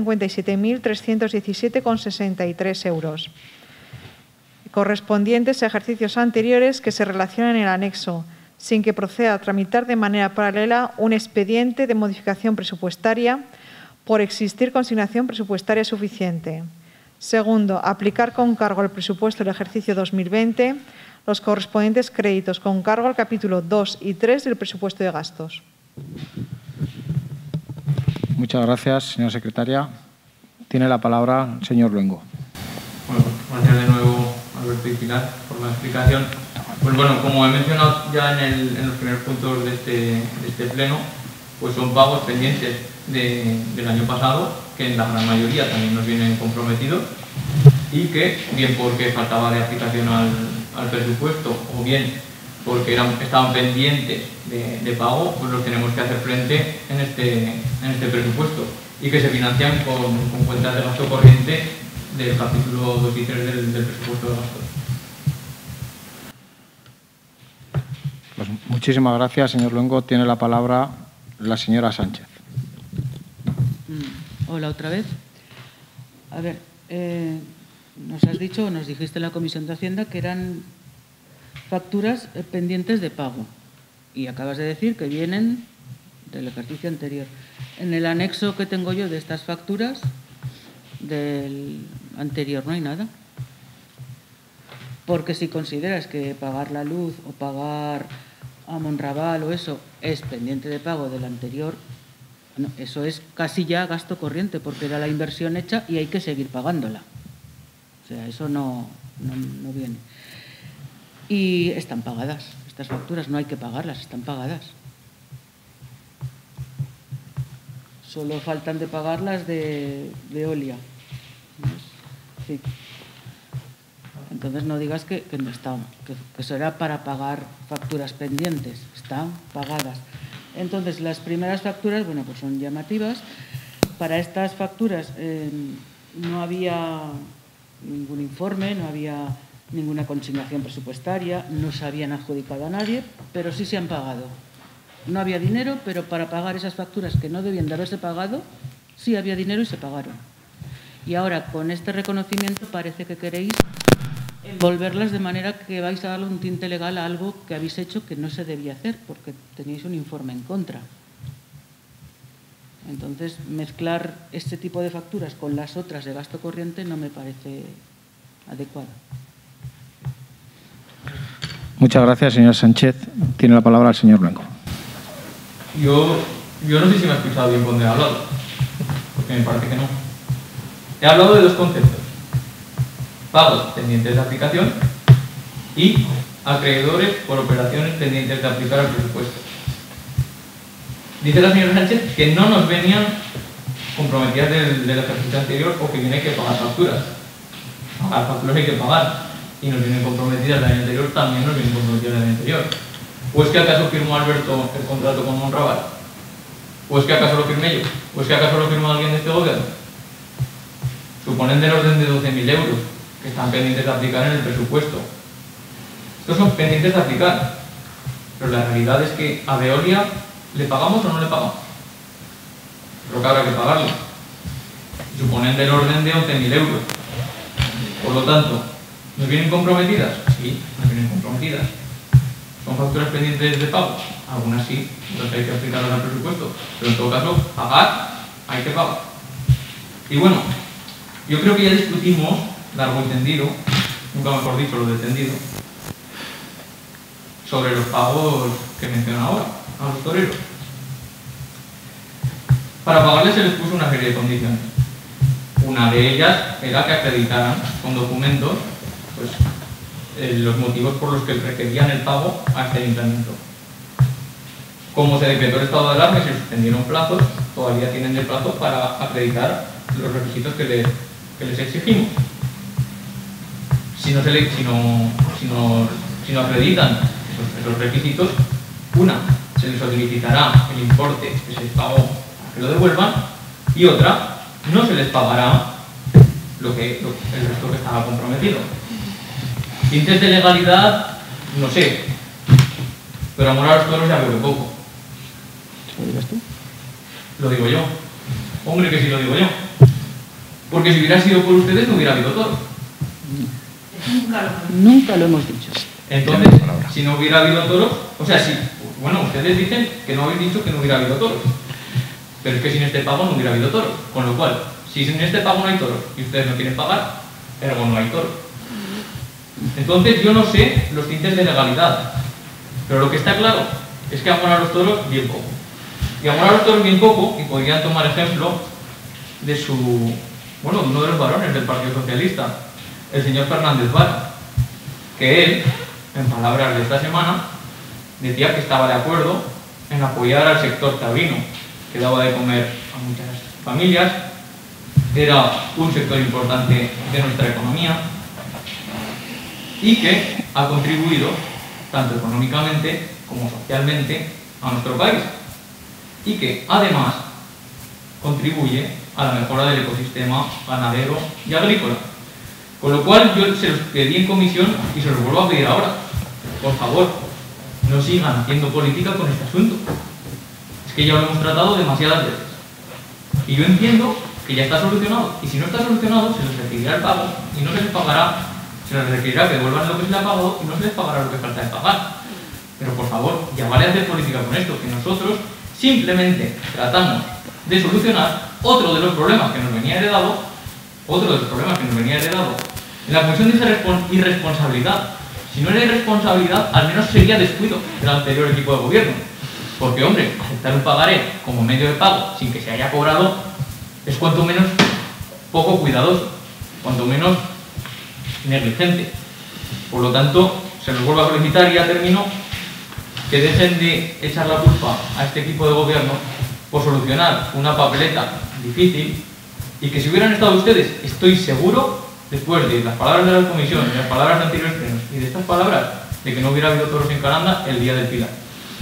S2: 57.317,63 euros, correspondientes a ejercicios anteriores que se relacionan en el anexo, sin que proceda a tramitar de manera paralela un expediente de modificación presupuestaria por existir consignación presupuestaria suficiente. Segundo, aplicar con cargo al presupuesto del ejercicio 2020 los correspondientes créditos con cargo al capítulo 2 y 3 del presupuesto de gastos.
S1: Muchas gracias, señora secretaria. Tiene la palabra el señor Luengo.
S4: Bueno, gracias de nuevo, Alberto y Pilar, por la explicación. Pues bueno, como he mencionado ya en los primeros puntos de este pleno, pues son pagos pendientes del año pasado, que en la gran mayoría también nos vienen comprometidos y que, bien porque faltaba de aplicación al presupuesto o bien porque estaban pendientes de pago, pues los tenemos que hacer frente en este presupuesto. y que se financian con cuentas de gasto corriente del capítulo 2 y 3 del presupuesto de gasto.
S1: Pues muchísimas gracias, señor Luengo. Tiene la palabra la señora Sánchez.
S5: Hola, otra vez. A ver, nos has dicho, o nos dijiste en la Comisión de Hacienda que eran facturas pendientes de pago. Y acabas de decir que vienen del ejercicio anterior. En el anexo que tengo yo de estas facturas del anterior no hay nada. Porque si consideras que pagar la luz o pagar a Monraval o eso es pendiente de pago del anterior, bueno, eso es casi ya gasto corriente porque era la inversión hecha y hay que seguir pagándola. O sea, eso no viene. Y están pagadas estas facturas, no hay que pagarlas, están pagadas. Solo faltan de pagarlas de Veolia. Sí. Entonces no digas que no están, que eso era para pagar facturas pendientes, están pagadas. Entonces las primeras facturas, bueno, pues son llamativas. Para estas facturas no había ningún informe, no había ninguna consignación presupuestaria, no se habían adjudicado a nadie, pero sí se han pagado. No había dinero, pero para pagar esas facturas que no debían de haberse pagado, sí había dinero y se pagaron. Y ahora, con este reconocimiento, parece que queréis envolverlas de manera que vais a darle un tinte legal a algo que habéis hecho que no se debía hacer, porque teníais un informe en contra. Entonces, mezclar este tipo de facturas con las otras de gasto corriente no me parece adecuado.
S1: Muchas gracias, señor Sánchez. Tiene la palabra el señor Luengo.
S4: Yo no sé si me ha escuchado bien cuando he hablado, porque me parece que no. He hablado de dos conceptos: pagos pendientes de aplicación y acreedores por operaciones pendientes de aplicar al presupuesto. Dice la señora Sánchez que no nos venían comprometidas del ejercicio anterior o que viene que pagar facturas. Pagar facturas hay que pagar. Y nos vienen comprometidas del año anterior, también nos vienen comprometidas del año anterior. ¿O es que acaso firmó Alberto el contrato con Monraval? ¿O es que acaso lo firmé yo? ¿O es que acaso lo firmó alguien de este gobierno? Suponen del orden de 12.000 euros que están pendientes de aplicar en el presupuesto. Estos son pendientes de aplicar. Pero la realidad es que a Veolia ¿le pagamos o no le pagamos? Creo que habrá que pagarle. Suponen del orden de 11.000 euros. Por lo tanto, ¿nos vienen comprometidas? Sí, nos vienen comprometidas. ¿Son facturas pendientes de pago? Algunas sí, entonces hay que aplicarlas al presupuesto. Pero en todo caso, pagar, hay que pagar. Y bueno, yo creo que ya discutimos, largo y tendido, nunca mejor dicho, lo de tendido, sobre los pagos que menciono ahora, a los toreros. Para pagarles se les puso una serie de condiciones. Una de ellas era que acreditaran con documentos pues, los motivos por los que requerían el pago a este ayuntamiento. Como se decretó el estado de alarma y se suspendieron plazos, todavía tienen el plazo para acreditar los requisitos que les exigimos. Si no acreditan esos requisitos, se les solicitará el importe que se les pagó para que lo devuelvan, y otra, no se les pagará el resto que estaba comprometido. Tintes de legalidad, no sé, pero amor a los toros ya veo que poco.
S1: ¿Lo dices tú?
S4: Lo digo yo. Hombre, que sí lo digo yo. Porque si hubiera sido por ustedes no hubiera habido toros.
S5: Nunca lo hemos dicho.
S4: Entonces, si no hubiera habido toros, o sea, si, bueno, ustedes dicen que no habéis dicho que no hubiera habido toros, pero es que sin este pago no hubiera habido toros, con lo cual, si sin este pago no hay toros y ustedes no quieren pagar, ergo no hay toros. Entonces yo no sé los tintes de legalidad, pero lo que está claro es que amor a los toros bien poco. Y amor a los toros bien poco, y podrían tomar ejemplo de uno de los varones del Partido Socialista, el señor Fernández Vara, que él, en palabras de esta semana, decía que estaba de acuerdo en apoyar al sector taurino, que daba de comer a muchas familias, era un sector importante de nuestra economía y que ha contribuido tanto económicamente como socialmente a nuestro país, y que además contribuye a la mejora del ecosistema ganadero y agrícola. Con lo cual yo se los pedí en comisión y se los vuelvo a pedir ahora. Por favor, no sigan haciendo política con este asunto. Es que ya lo hemos tratado demasiadas veces. Y yo entiendo que ya está solucionado. Y si no está solucionado, se les requerirá el pago y no se les pagará, se les requerirá que devuelvan lo que se les ha pagado y no se les pagará lo que falta de pagar. Pero por favor, ya vale hacer política con esto, que nosotros simplemente tratamos de solucionar otro de los problemas que nos venía heredado, en la comisión dice irresponsabilidad. Si no era irresponsabilidad, al menos sería descuido del anterior equipo de gobierno. Porque, hombre, aceptar un pagaré como medio de pago sin que se haya cobrado es cuanto menos poco cuidadoso, cuanto menos negligente. Por lo tanto, se los vuelvo a solicitar y ya termino, que dejen de echar la culpa a este equipo de gobierno por solucionar una papeleta difícil y que si hubieran estado ustedes, estoy seguro, después de las palabras de la comisión, de las palabras de anteriores plenos y de estas palabras, de que no hubiera habido toros en Calanda el día del Pilar.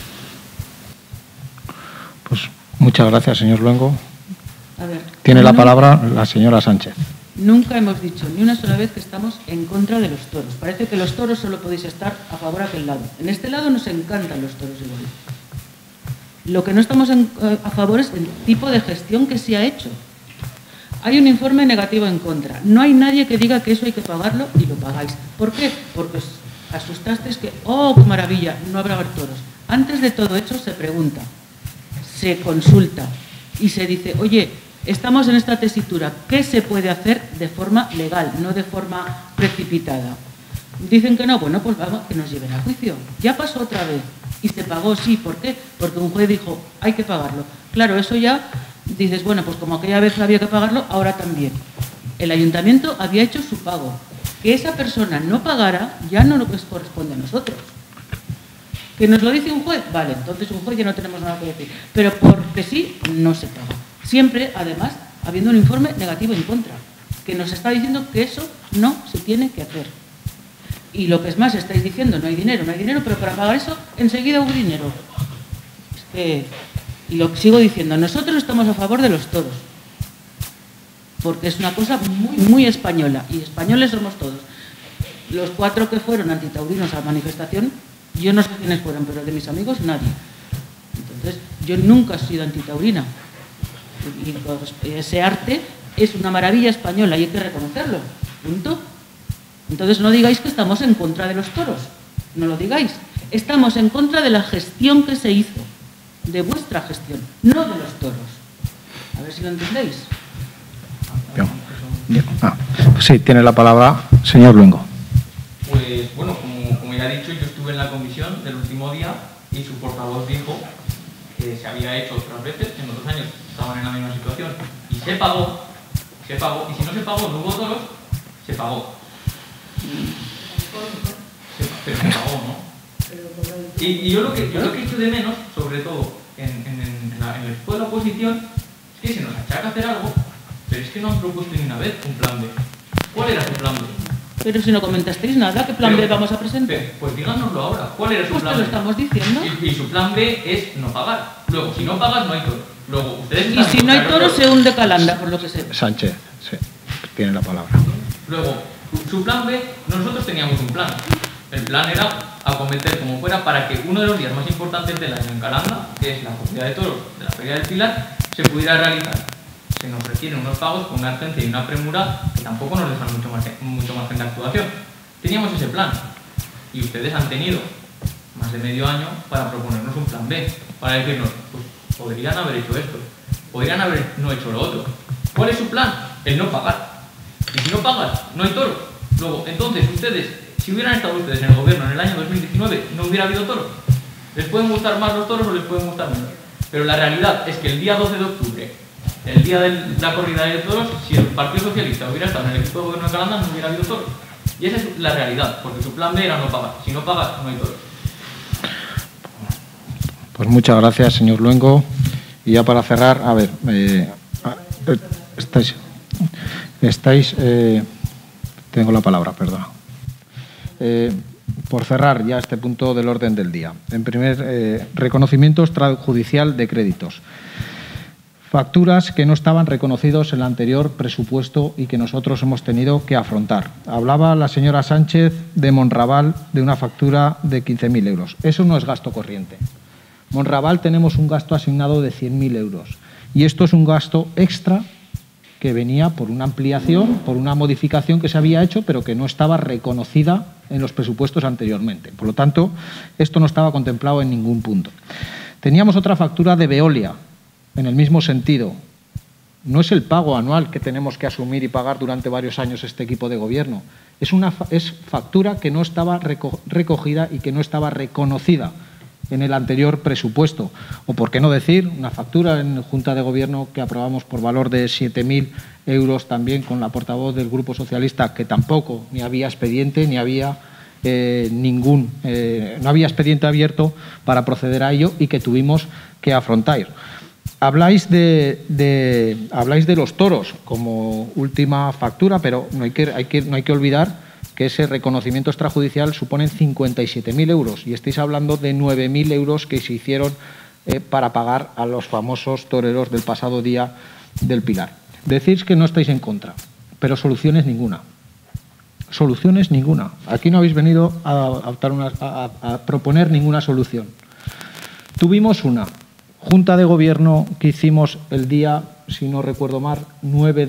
S1: Pues muchas gracias, señor Luengo.
S5: A ver,
S1: Tiene la palabra la señora Sánchez.
S5: Nunca hemos dicho ni una sola vez que estamos en contra de los toros. Parece que los toros solo podéis estar a favor de aquel lado. En este lado nos encantan los toros igual. Lo que no estamos a favor es el tipo de gestión que se ha hecho. Hay un informe negativo en contra. No hay nadie que diga que eso hay que pagarlo y lo pagáis. ¿Por qué? Porque os asustasteis que, ¡oh, qué maravilla!, no habrá toros. Antes de todo hecho se pregunta, se consulta y se dice, oye, estamos en esta tesitura, ¿qué se puede hacer de forma legal, no de forma precipitada? Dicen que no, bueno, pues vamos, que nos lleven a juicio. Ya pasó otra vez y se pagó, sí, ¿por qué? Porque un juez dijo, hay que pagarlo. Claro, eso ya dices, bueno, pues como aquella vez había que pagarlo, ahora también. El ayuntamiento había hecho su pago. Que esa persona no pagara ya no nos corresponde a nosotros. ¿Que nos lo dice un juez? Vale, entonces un juez ya no tenemos nada que decir. Pero porque sí, no se paga. Siempre, además, habiendo un informe negativo en contra, que nos está diciendo que eso no se tiene que hacer. Y lo que es más, estáis diciendo, no hay dinero, pero para pagar eso, enseguida hubo dinero. Es que, y lo sigo diciendo, nosotros estamos a favor de los toros, porque es una cosa muy, muy española, y españoles somos todos. Los 4 que fueron antitaurinos a la manifestación, yo no sé quiénes fueron, pero de mis amigos nadie. Entonces, yo nunca he sido antitaurina. Y ese arte es una maravilla española y hay que reconocerlo. Punto. Entonces no digáis que estamos en contra de los toros. No lo digáis. Estamos en contra de la gestión que se hizo. De vuestra gestión, no de los toros. A ver si lo entendéis.
S1: Sí, tiene la palabra señor Luengo.
S4: Pues bueno, como ya he dicho, yo estuve en la comisión del último día y su portavoz dijo que se había hecho otras veces, en otros años estaban en la misma situación, y se pagó, y si no se pagó, no hubo toros, se pagó. Pero se pagó, ¿no? Y yo lo que echo de menos, sobre todo en el equipo de la oposición, es que se nos achaca hacer algo, pero es que no han propuesto ni una vez un plan B. ¿Cuál era su plan B?
S5: Pero si no comentasteis nada, ¿qué plan B vamos a presentar?
S4: Pues díganoslo ahora. ¿Cuál era su
S5: pues
S4: plan
S5: te
S4: B?
S5: lo estamos diciendo.
S4: Y su plan B es no pagar. Luego, si no pagas, no hay toro. Luego, ustedes
S5: y si no hay toro, se hunde Calanda, por lo que sé.
S1: Sánchez, sí, tiene la palabra.
S4: Luego, su plan B, nosotros teníamos un plan. El plan era acometer como fuera para que uno de los días más importantes del año en Calanda, que es la corrida de toros de la Feria del Pilar, se pudiera realizar. Se nos requieren unos pagos con una urgencia y una premura que tampoco nos dejan mucho margen de actuación. Teníamos ese plan y ustedes han tenido más de medio año para proponernos un plan B, para decirnos, pues podrían haber hecho esto, podrían haber no hecho lo otro. ¿Cuál es su plan? El no pagar. Y si no pagas, no hay toro. Luego, entonces, ustedes, si hubieran estado ustedes en el gobierno en el año 2019, no hubiera habido toros. Les pueden gustar más los toros o les pueden gustar menos. Pero la realidad es que el día 12 de octubre, el día de la corrida de toros, si el Partido Socialista hubiera estado en el equipo de gobierno de Calanda, no hubiera habido toros. Y esa es la realidad, porque su plan B era no pagar. Si no pagas, no hay toros.
S1: Pues muchas gracias, señor Luengo. Y ya para cerrar, a ver, tengo la palabra, perdón. Por cerrar ya este punto del orden del día. En primer, reconocimiento extrajudicial de créditos. facturas que no estaban reconocidos en el anterior presupuesto y que nosotros hemos tenido que afrontar. Hablaba la señora Sánchez de Monraval de una factura de 15.000 euros. Eso no es gasto corriente. Monraval tenemos un gasto asignado de 100.000 euros y esto es un gasto extra que venía por una ampliación, por una modificación que se había hecho, pero que no estaba reconocida en los presupuestos anteriormente. Por lo tanto, esto no estaba contemplado en ningún punto. Teníamos otra factura de Veolia, en el mismo sentido. No es el pago anual que tenemos que asumir y pagar durante varios años este equipo de gobierno. Es factura que no estaba recogida y que no estaba reconocida en el anterior presupuesto. O, por qué no decir, una factura en Junta de Gobierno que aprobamos por valor de 7.000 euros también con la portavoz del Grupo Socialista, que tampoco ni había expediente ni había no había expediente abierto para proceder a ello y que tuvimos que afrontar. Habláis de los toros como última factura, pero no hay que olvidar que ese reconocimiento extrajudicial supone 57.000 euros y estáis hablando de 9.000 euros que se hicieron para pagar a los famosos toreros del pasado día del Pilar. Decís que no estáis en contra, pero soluciones ninguna. Soluciones ninguna. Aquí no habéis venido a proponer ninguna solución. Tuvimos una Junta de Gobierno que hicimos el día, si no recuerdo mal, 9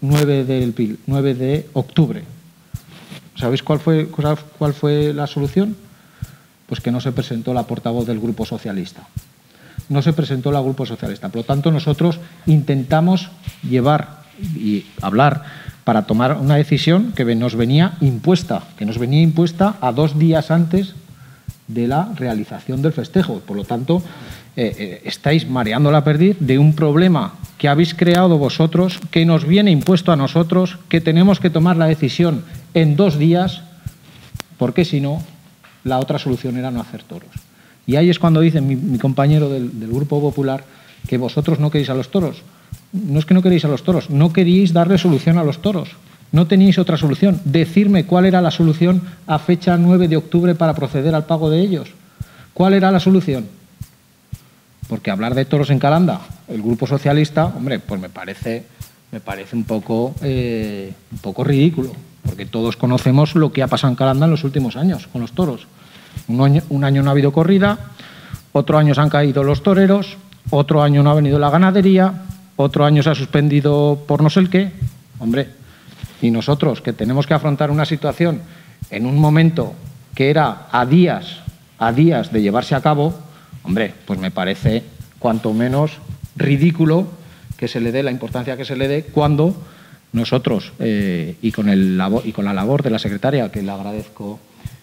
S1: de octubre. ¿Sabéis cuál fue la solución? Pues que no se presentó la portavoz del Grupo Socialista. No se presentó la Grupo Socialista. Por lo tanto, nosotros intentamos llevar y hablar para tomar una decisión que nos venía impuesta a 2 días antes de la realización del festejo. Por lo tanto, estáis mareando la perdiz de un problema que habéis creado vosotros, que nos viene impuesto a nosotros, que tenemos que tomar la decisión en 2 días, porque si no, la otra solución era no hacer toros. Y ahí es cuando dice mi compañero del Grupo Popular que vosotros no queréis a los toros. No es que no queréis a los toros, no queríais darle solución a los toros. No teníais otra solución. Decirme cuál era la solución a fecha 9 de octubre para proceder al pago de ellos. ¿Cuál era la solución? Porque hablar de toros en Calanda, el Grupo Socialista, hombre, pues me parece un poco ridículo, porque todos conocemos lo que ha pasado en Calanda en los últimos años con los toros. Un año no ha habido corrida, otro año se han caído los toreros, otro año no ha venido la ganadería, otro año se ha suspendido por no sé el qué. Hombre, y nosotros que tenemos que afrontar una situación en un momento que era a días de llevarse a cabo, hombre, pues me parece cuanto menos ridículo que se le dé la importancia que se le dé cuando nosotros, y con la labor de la secretaria, que le agradezco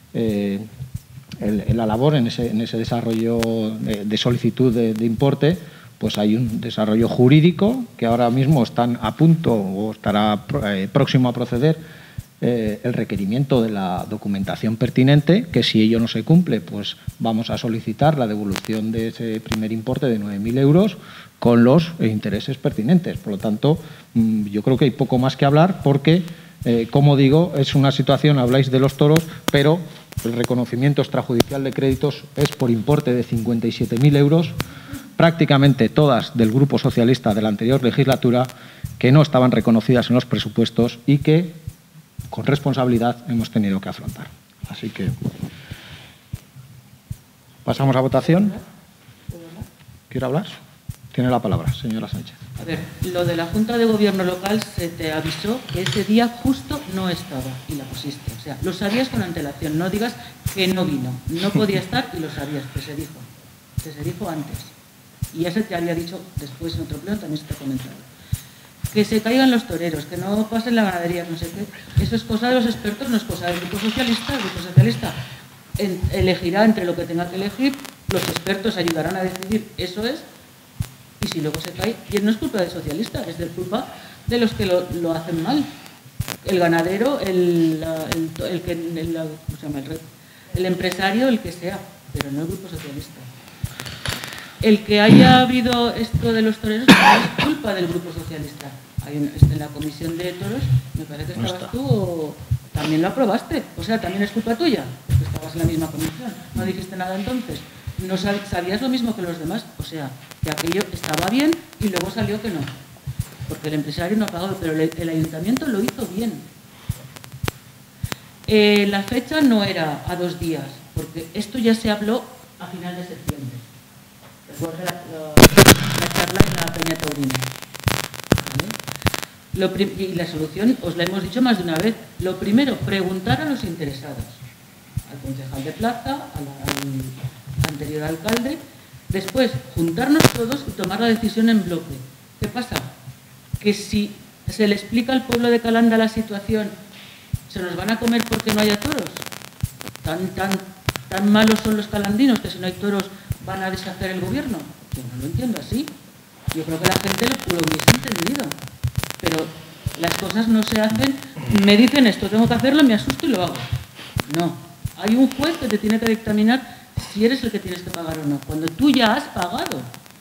S1: la labor en ese desarrollo de solicitud de importe, pues hay un desarrollo jurídico que ahora mismo están a punto o estará próximo a proceder el requerimiento de la documentación pertinente, que si ello no se cumple, pues vamos a solicitar la devolución de ese primer importe de 9.000 euros con los intereses pertinentes. Por lo tanto, yo creo que hay poco más que hablar porque, como digo, es una situación, habláis de los toros, pero el reconocimiento extrajudicial de créditos es por importe de 57.000 euros, prácticamente todas del Grupo Socialista de la anterior legislatura, que no estaban reconocidas en los presupuestos y que, con responsabilidad, hemos tenido que afrontar. Así que pasamos a votación. ¿Quiere hablar? Tiene la palabra, señora Sánchez.
S5: A ver, lo de la Junta de Gobierno local se te avisó que ese día justo no estaba y la pusiste. O sea, lo sabías con antelación. No digas que no vino. No podía estar y lo sabías, que se dijo. Que se dijo antes. Y ya se te había dicho después en otro pleno, también se te ha comentado. Que se caigan los toreros, que no pasen la ganadería, no sé qué. Eso es cosa de los expertos, no es cosa del Grupo Socialista. El Grupo Socialista elegirá entre lo que tenga que elegir, los expertos ayudarán a decidir, eso es, y si luego se cae, y no es culpa del socialista, es de culpa de los que lo hacen mal. El ganadero, el empresario, el que sea, pero no el Grupo Socialista. El que haya habido esto de los toreros no es culpa del Grupo Socialista. En la comisión de toros, me parece que estabas tú, o también lo aprobaste. O sea, también es culpa tuya, porque estabas en la misma comisión. No dijiste nada entonces. No sabías lo mismo que los demás. O sea, que aquello estaba bien y y luego salió que no, porque el empresario no ha pagado, pero el ayuntamiento lo hizo bien. La fecha no era a 2 días, porque esto ya se habló a final de septiembre. Recuerda la charla en la Peña Taurina. ¿Vale? Y la solución, os la hemos dicho más de una vez. Lo primero, preguntar a los interesados. Al concejal de plaza, al anterior alcalde. Después, juntarnos todos y tomar la decisión en bloque. ¿Qué pasa? Que si se le explica al pueblo de Calanda la situación, ¿se nos van a comer porque no haya toros? ¿Tan malos son los calandinos que si no hay toros van a deshacer el gobierno? Yo no lo entiendo así. Yo creo que la gente lo hubiese entendido. Pero las cosas no se hacen, me dicen esto, tengo que hacerlo, me asusto y lo hago. No. Hay un juez que te tiene que dictaminar si eres el que tienes que pagar o no, cuando tú ya has pagado.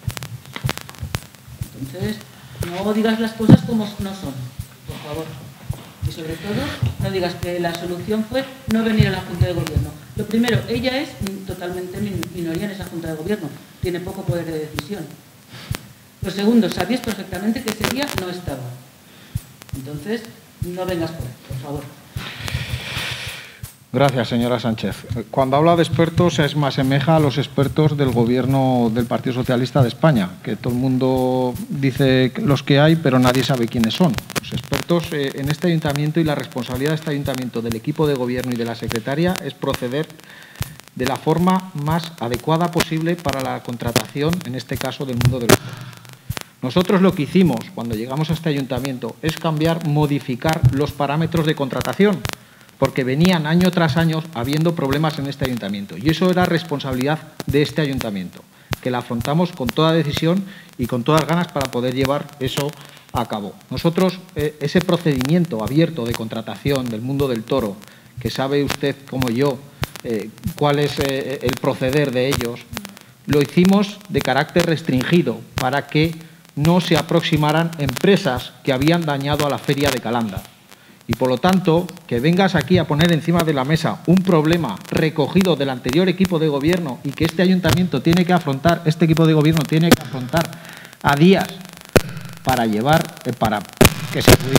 S5: Entonces, no digas las cosas como no son, por favor. Y sobre todo, no digas que la solución fue no venir a la Junta de Gobierno. Lo primero, ella es totalmente minoría en esa Junta de Gobierno, tiene poco poder de decisión. Lo segundo, sabías perfectamente que ese día no estaba. Entonces, no vengas por favor.
S1: Gracias, señora Sánchez. Cuando habla de expertos, se asemeja a los expertos del gobierno del Partido Socialista de España, que todo el mundo dice los que hay, pero nadie sabe quiénes son. Los expertos en este ayuntamiento, y la responsabilidad de este ayuntamiento, del equipo de gobierno y de la secretaria, es proceder de la forma más adecuada posible para la contratación, en este caso, del mundo de los toros. Nosotros lo que hicimos cuando llegamos a este ayuntamiento es modificar los parámetros de contratación, porque venían año tras año habiendo problemas en este ayuntamiento. Y eso era responsabilidad de este ayuntamiento, que la afrontamos con toda decisión y con todas ganas para poder llevar eso a cabo. Nosotros, ese procedimiento abierto de contratación del mundo del toro, que sabe usted como yo cuál es el proceder de ellos, lo hicimos de carácter restringido para que no se aproximaran empresas que habían dañado a la feria de Calanda. Y, por lo tanto, que vengas aquí a poner encima de la mesa un problema recogido del anterior equipo de gobierno y que este ayuntamiento tiene que afrontar, este equipo de gobierno tiene que afrontar a días para llevar, para que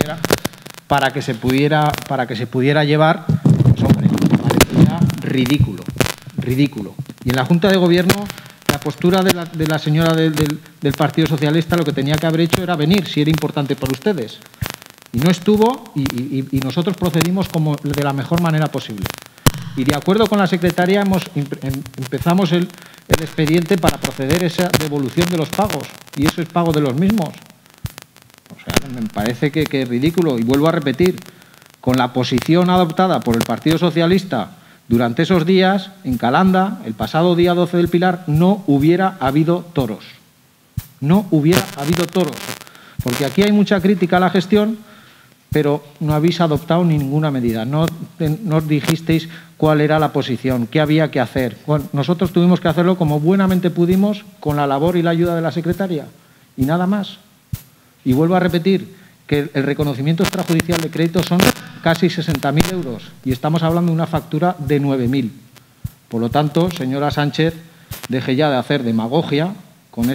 S1: se pudiera llevar, pues, hombre, me parecía ridículo. Y en la Junta de Gobierno, la postura de la señora del Partido Socialista, lo que tenía que haber hecho era venir, si era importante para ustedes. Y no estuvo, y nosotros procedimos de la mejor manera posible. Y de acuerdo con la secretaria empezamos el expediente para proceder a esa devolución de los pagos. Y eso es pago de los mismos. O sea, me parece que es ridículo. Y vuelvo a repetir, con la posición adoptada por el Partido Socialista durante esos días, en Calanda, el pasado día 12 del Pilar, no hubiera habido toros. No hubiera habido toros. Porque aquí hay mucha crítica a la gestión, pero no habéis adoptado ninguna medida. No os dijisteis cuál era la posición, qué había que hacer. Bueno, nosotros tuvimos que hacerlo como buenamente pudimos con la labor y la ayuda de la secretaria. Y nada más. Y vuelvo a repetir que el reconocimiento extrajudicial de crédito son casi 60.000 euros y estamos hablando de una factura de 9.000. Por lo tanto, señora Sánchez, deje ya de hacer demagogia con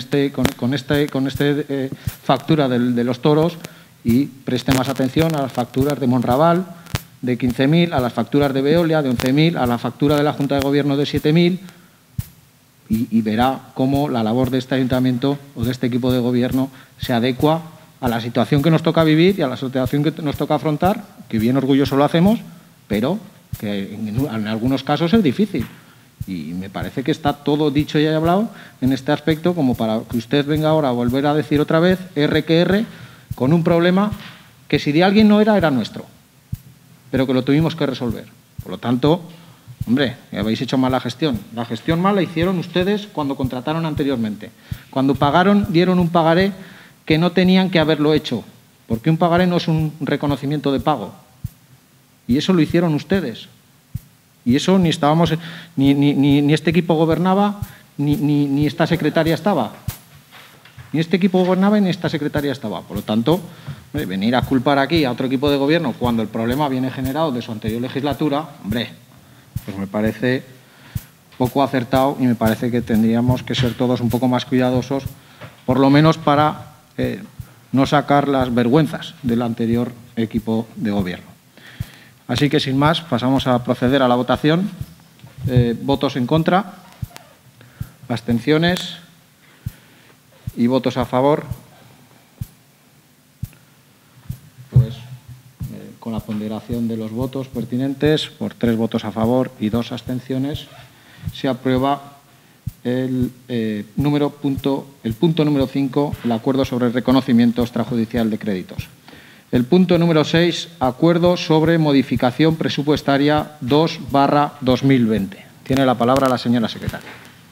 S1: factura de los toros y preste más atención a las facturas de Monraval de 15.000, a las facturas de Veolia de 11.000, a la factura de la Junta de Gobierno de 7.000 y verá cómo la labor de este ayuntamiento o de este equipo de gobierno se adecua a la situación que nos toca vivir y a la situación que nos toca afrontar, que bien orgulloso lo hacemos, pero que en algunos casos es difícil. Y me parece que está todo dicho y hablado en este aspecto como para que usted venga ahora a volver a decir otra vez R que R con un problema que si de alguien no era nuestro, pero que lo tuvimos que resolver. Por lo tanto, hombre, habéis hecho mal la gestión. La gestión mal la hicieron ustedes cuando contrataron anteriormente. Cuando pagaron, dieron un pagaré que no tenían que haberlo hecho, porque un pagaré no es un reconocimiento de pago. Y eso lo hicieron ustedes. Y eso ni estábamos, ni este equipo gobernaba, ni esta secretaria estaba. Ni este equipo gobernaba ni esta secretaria estaba. Por lo tanto, venir a culpar aquí a otro equipo de gobierno cuando el problema viene generado de su anterior legislatura, hombre, pues me parece poco acertado y me parece que tendríamos que ser todos un poco más cuidadosos, por lo menos para no sacar las vergüenzas del anterior equipo de gobierno. Así que, sin más, pasamos a proceder a la votación. Votos en contra, abstenciones y votos a favor. Pues, con la ponderación de los votos pertinentes, por 3 votos a favor y 2 abstenciones, se aprueba el punto número 5, el acuerdo sobre el reconocimiento extrajudicial de créditos. El punto número 6, acuerdo sobre modificación presupuestaria 2/2020. Tiene la palabra la señora secretaria.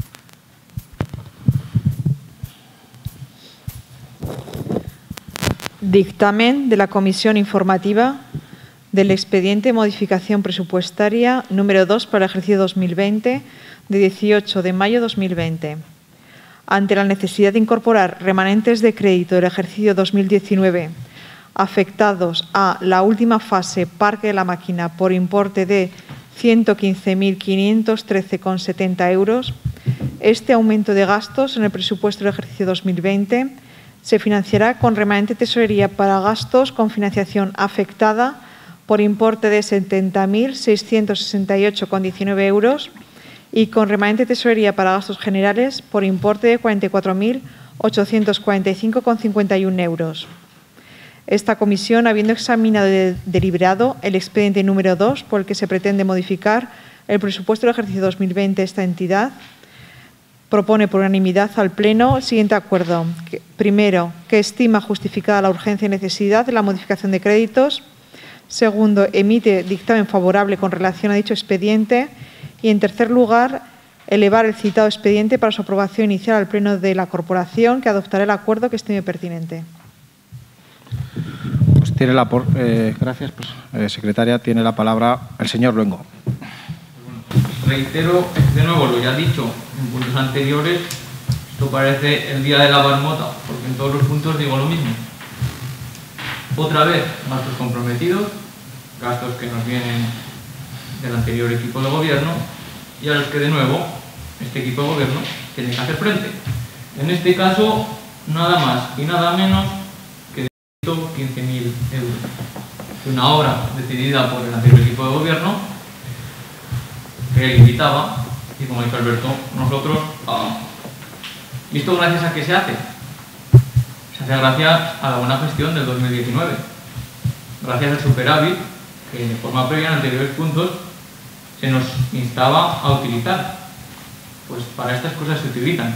S2: Dictamen de la Comisión Informativa del expediente modificación presupuestaria número 2 para el ejercicio 2020 de 18 de mayo de 2020. Ante la necesidad de incorporar remanentes de crédito del ejercicio 2019 afectados a la última fase Parque de la Máquina por importe de 115.513,70 euros, este aumento de gastos en el presupuesto del ejercicio 2020 se financiará con remanente de tesorería para gastos con financiación afectada por importe de 70.668,19 euros y con remanente de tesorería para gastos generales por importe de 44.845,51 euros. Esta comisión, habiendo examinado y deliberado el expediente número 2 por el que se pretende modificar el presupuesto del ejercicio 2020 de esta entidad, propone por unanimidad al Pleno el siguiente acuerdo. Primero, que estima justificada la urgencia y necesidad de la modificación de créditos. Segundo, emite dictamen favorable con relación a dicho expediente. Y, en tercer lugar, elevar el citado expediente para su aprobación inicial al Pleno de la Corporación, que adoptará el acuerdo que estime pertinente.
S1: Pues tiene gracias, secretaria. Tiene la palabra el señor Luengo.
S4: Reitero de nuevo lo ya dicho en puntos anteriores. Esto parece el día de la marmota, porque en todos los puntos digo lo mismo. Otra vez, gastos comprometidos, gastos que nos vienen del anterior equipo de gobierno y a los que de nuevo este equipo de gobierno tiene que hacer frente. En este caso, nada más y nada menos que de 15.000 euros. Una obra decidida por el anterior equipo de gobierno que él invitaba y, como dice Alberto, nosotros ¿y esto gracias a qué se hace? Se hace gracias a la buena gestión del 2019, gracias al superávit que de forma previa en anteriores puntos se nos instaba a utilizar. Pues para estas cosas se utilizan.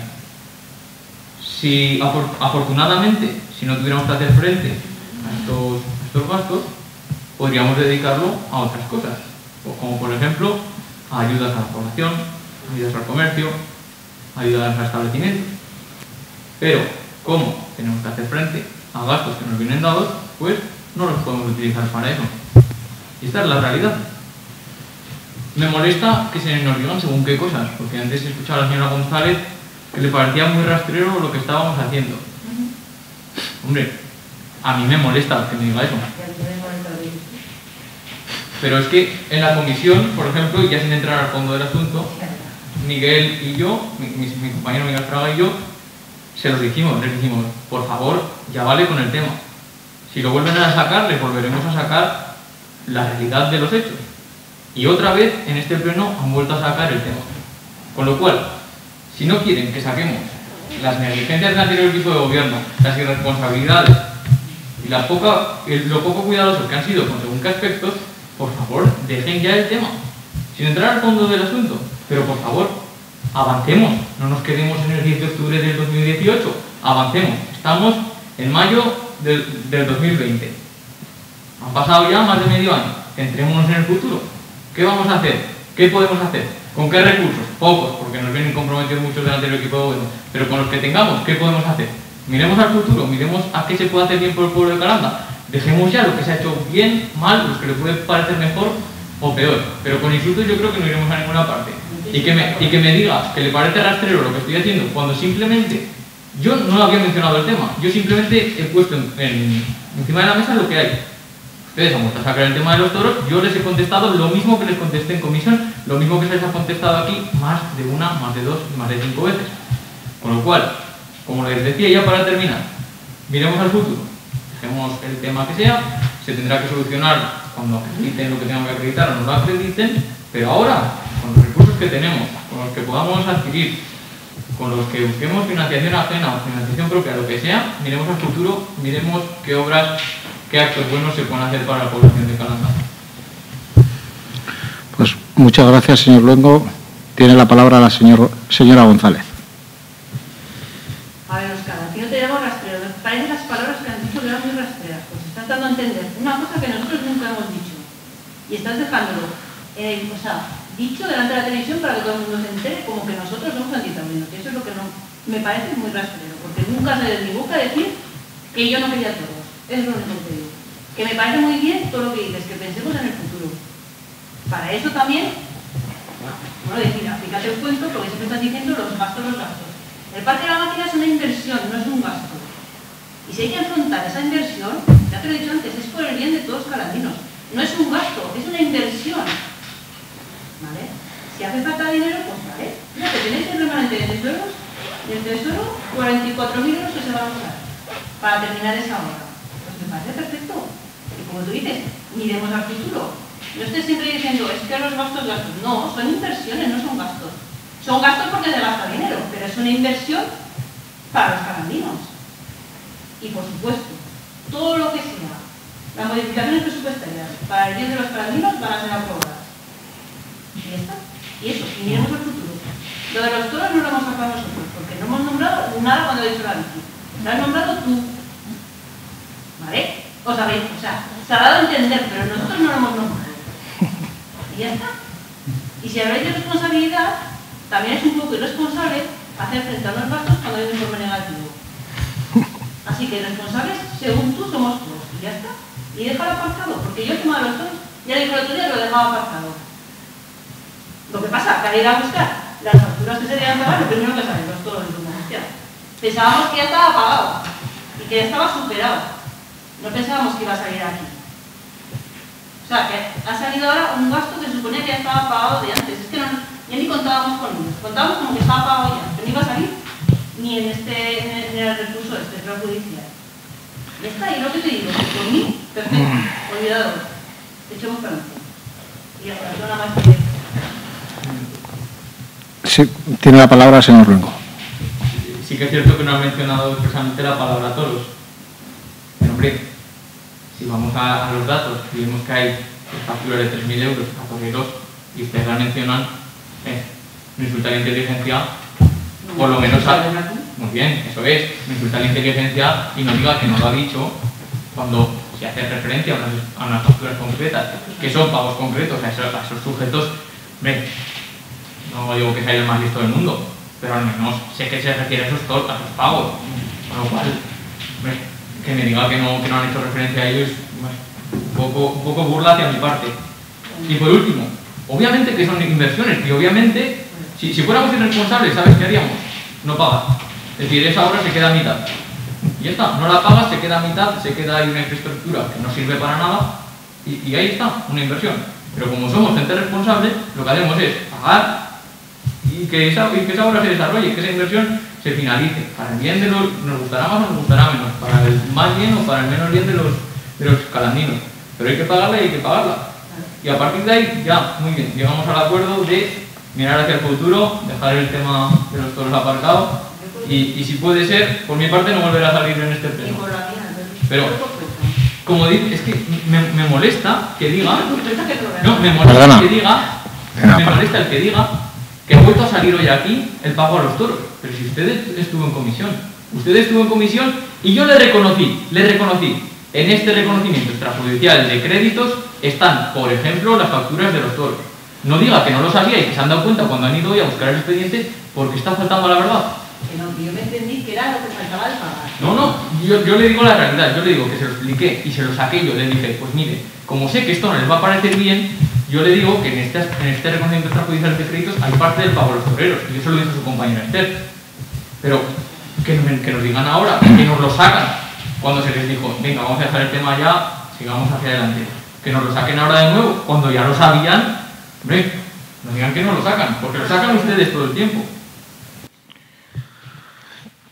S4: Si afortunadamente, si no tuviéramos que hacer frente a estos gastos, podríamos dedicarlo a otras cosas, como por ejemplo a ayudas a la población, ayudas al comercio, ayudas a establecimientos. Pero, como tenemos que hacer frente a gastos que nos vienen dados, pues no los podemos utilizar para eso. Y esta es la realidad. Me molesta que se nos digan según qué cosas, porque antes he escuchado a la señora González que le parecía muy rastrero lo que estábamos haciendo. Hombre, a mí me molesta que me diga eso. Pero es que en la comisión, por ejemplo, y ya sin entrar al fondo del asunto, Miguel y yo, mi compañero Miguel Fraga y yo, se los dijimos, les dijimos, por favor, ya vale con el tema. Si lo vuelven a sacar, les volveremos a sacar la realidad de los hechos. Y otra vez, en este pleno, han vuelto a sacar el tema. Con lo cual, si no quieren que saquemos las negligencias del anterior equipo de gobierno, las irresponsabilidades y lo poco cuidadosos que han sido con según qué aspectos, por favor, dejen ya el tema, sin entrar al fondo del asunto. Pero por favor, avancemos, no nos quedemos en el 10 de octubre del 2018, avancemos. Estamos en mayo del 2020. Han pasado ya más de medio año, centrémonos en el futuro. ¿Qué vamos a hacer? ¿Qué podemos hacer? ¿Con qué recursos? Pocos, porque nos vienen comprometidos muchos del anterior equipo de gobierno. Pero con los que tengamos, ¿qué podemos hacer? Miremos al futuro, miremos a qué se puede hacer bien por el pueblo de Calanda. Dejemos ya lo que se ha hecho bien, mal, los que le puede parecer mejor o peor. Pero con insultos yo creo que no iremos a ninguna parte. Y que me diga que le parece rastrero lo que estoy haciendo, cuando simplemente yo no había mencionado el tema. Yo simplemente he puesto encima de la mesa lo que hay. Ustedes han vuelto a sacar el tema de los toros, yo les he contestado lo mismo que les contesté en comisión, lo mismo que se les ha contestado aquí más de una, más de dos, más de 5 veces. Con lo cual, como les decía ya para terminar, miremos al futuro, dejemos el tema que sea, se tendrá que solucionar cuando acrediten lo que tengan que acreditar o no lo acrediten, pero ahora, con los recursos que tenemos, con los que podamos adquirir, con los que busquemos financiación ajena o financiación propia, lo que sea, miremos al futuro, miremos qué obras, qué actos buenos se pueden hacer para la población de Calanda.
S1: Pues muchas gracias, señor Luengo. Tiene la palabra la señora González.
S6: A ver, Óscar, aquí no tenemos rastreo. Me parecen las palabras que han dicho que eran muy rastreras. Pues estás dando a entender una cosa que nosotros nunca hemos dicho. Y estás dejándolo, dicho delante de la televisión para que todo el mundo se entere como que nosotros somos antitaurinos. Que eso es lo que no me parece muy rastrero. Porque nunca sale de mi boca decir que yo no quería toros. Es lo único que digo. Que me parece muy bien todo lo que dices, que pensemos en el futuro. Para eso también, bueno, decir, aplícate el cuento porque siempre estás diciendo los gastos. El parque de la máquina es una inversión, no es un gasto. Y si hay que afrontar esa inversión, ya te lo he dicho antes, es por el bien de todos los calandinos. No es un gasto, es una inversión. ¿Vale? Si hace falta dinero, pues vale. Mira, que tenéis el remanente de tesoros, del tesoro, 44.000 euros que se van a usar para terminar esa obra. Pues me parece perfecto. Y como tú dices, miremos al futuro. No estés siempre diciendo, es que los gastos. No, son inversiones, no son gastos. Son gastos porque se gasta dinero, pero es una inversión para los calandinos. Y por supuesto, todo lo que sea, las modificaciones presupuestarias para el bien de los calandinos van a ser aprobadas. Y ya está. Y eso, y miremos al futuro. Lo de los toros no lo hemos sacado nosotros, porque no hemos nombrado nada cuando he dicho la bici. Lo has nombrado tú. ¿Vale? Os habéis, se ha dado a entender, pero nosotros no lo hemos nombrado. Y ya está. Y si habláis de responsabilidad, también es un poco irresponsable hacer frente a los gastos cuando hay un informe negativo. Así que responsables, según tú, somos todos. Y ya está. Y déjalo aparcado, porque yo el tema de los toros, ya dijo el otro día, lo dejaba aparcado. Lo que pasa, que al ir a buscar las facturas que se debían pagar, lo primero que salen los toros de comercial. Pensábamos que ya estaba pagado y que ya estaba superado. No pensábamos que iba a salir aquí. O sea, que ha salido ahora un gasto que suponía que ya estaba pagado de antes. Es que no, ya ni contábamos con ellos. Contábamos como que estaba pagado ya, que no iba a salir ni en el recurso extrajudicial. Ya está, y lo que te digo, que por mí, perfecto, olvidado. Echemos para adelante. Y ya está, nada más que...
S1: Sí, tiene la palabra el señor Luengo.
S4: Sí que es cierto que no ha mencionado expresamente la palabra toros. Pero hombre, si vamos a los datos y vemos que hay facturas de 3.000 euros a toreros y ustedes la mencionan, me insulta la inteligencia, por lo menos muy bien, eso es, me insulta la inteligencia y no diga que no lo ha dicho cuando se hace referencia a unas facturas concretas, que son pagos concretos a esos sujetos. Hombre, no digo que sea el más listo del mundo, pero al menos sé que se refiere a esos pagos, con lo cual, hombre, que me diga que no han hecho referencia a ellos, bueno, un poco burla hacia mi parte. Y por último, obviamente que son inversiones, y obviamente, si fuéramos irresponsables, ¿sabes qué haríamos? No pagar. Es decir, esa obra se queda a mitad. Y ya está, no la pagas, se queda a mitad, se queda ahí una infraestructura que no sirve para nada, y ahí está, una inversión. Pero como somos gente responsable, lo que hacemos es pagar y que esa obra se desarrolle, que esa inversión se finalice. Para el bien de los, nos gustará más o nos gustará menos, para el más bien o para el menos bien de los calandinos. Pero hay que pagarla y hay que pagarla. Y a partir de ahí, ya, muy bien, llegamos al acuerdo de mirar hacia el futuro, dejar el tema de los toros aparcado y si puede ser, por mi parte no volver a salir en este pleno. Pero, como digo, es que me molesta que diga... No, me molesta que diga... Me molesta el que diga que ha vuelto a salir hoy aquí el pago a los toros. Pero si usted estuvo en comisión, y yo le reconocí, en este reconocimiento extrajudicial de créditos están, por ejemplo, las facturas de los toros. No diga que no lo sabía y que se han dado cuenta cuando han ido hoy a buscar el expediente porque está faltando a la verdad.
S6: Que no, yo me entendí que era lo que faltaba de pagar.
S4: No, yo le digo la realidad, yo le digo que se lo expliqué y se lo saqué, yo le dije, pues mire, como sé que esto no les va a parecer bien, yo le digo que en este reconocimiento extrajudicial de créditos hay parte del pago a los toreros, y eso lo dijo su compañera Esther. Pero que nos digan ahora, que nos lo sacan, cuando se les dijo, venga, vamos a dejar el tema ya, sigamos hacia adelante. Que nos lo saquen ahora de nuevo, cuando ya lo sabían, hombre, nos digan que no lo sacan, porque lo sacan ustedes todo el tiempo.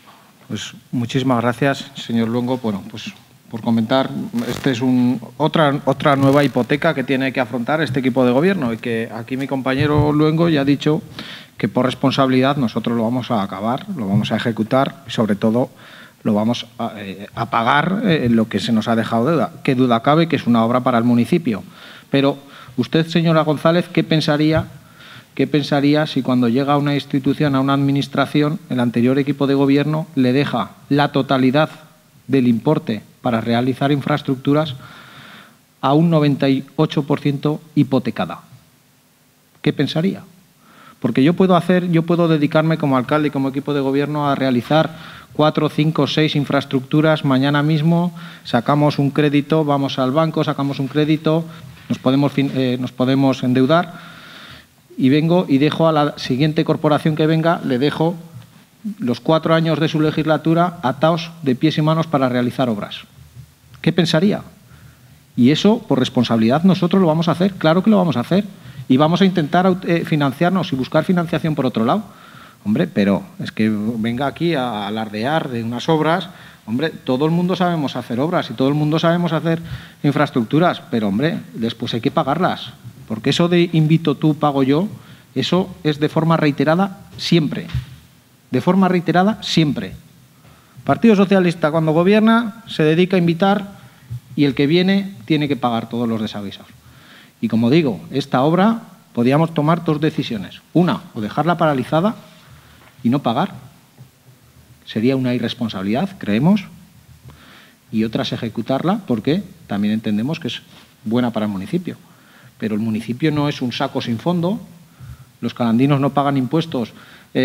S1: Pues muchísimas gracias, señor Luengo. Bueno, pues por comentar, este es otra nueva hipoteca que tiene que afrontar este equipo de gobierno y que aquí mi compañero Luengo ya ha dicho que por responsabilidad nosotros lo vamos a acabar, lo vamos a ejecutar y sobre todo lo vamos a pagar lo que se nos ha dejado de deuda. Qué duda cabe que es una obra para el municipio. Pero usted, señora González, ¿qué pensaría si cuando llega a una institución, a una administración, el anterior equipo de gobierno le deja la totalidad del importe para realizar infraestructuras a un 98% hipotecada? ¿Qué pensaría? Porque yo puedo dedicarme como alcalde y como equipo de gobierno a realizar 4, 5, 6 infraestructuras. Mañana mismo sacamos un crédito, vamos al banco, sacamos un crédito, nos podemos endeudar y vengo y dejo a la siguiente corporación que venga, le dejo los 4 años de su legislatura atados de pies y manos para realizar obras. ¿Qué pensaría? Y eso, por responsabilidad, nosotros lo vamos a hacer, claro que lo vamos a hacer. Y vamos a intentar financiarnos y buscar financiación por otro lado. Hombre, pero es que venga aquí a alardear de unas obras. Hombre, todo el mundo sabemos hacer obras y todo el mundo sabemos hacer infraestructuras, pero, hombre, después hay que pagarlas. Porque eso de invito tú, pago yo, eso es de forma reiterada siempre. De forma reiterada siempre. Partido Socialista, cuando gobierna, se dedica a invitar y el que viene tiene que pagar todos los desaguisados. Y como digo, esta obra podíamos tomar 2 decisiones. Una, o dejarla paralizada y no pagar. Sería una irresponsabilidad, creemos. Y otra es ejecutarla porque también entendemos que es buena para el municipio. Pero el municipio no es un saco sin fondo. Los calandinos no pagan impuestos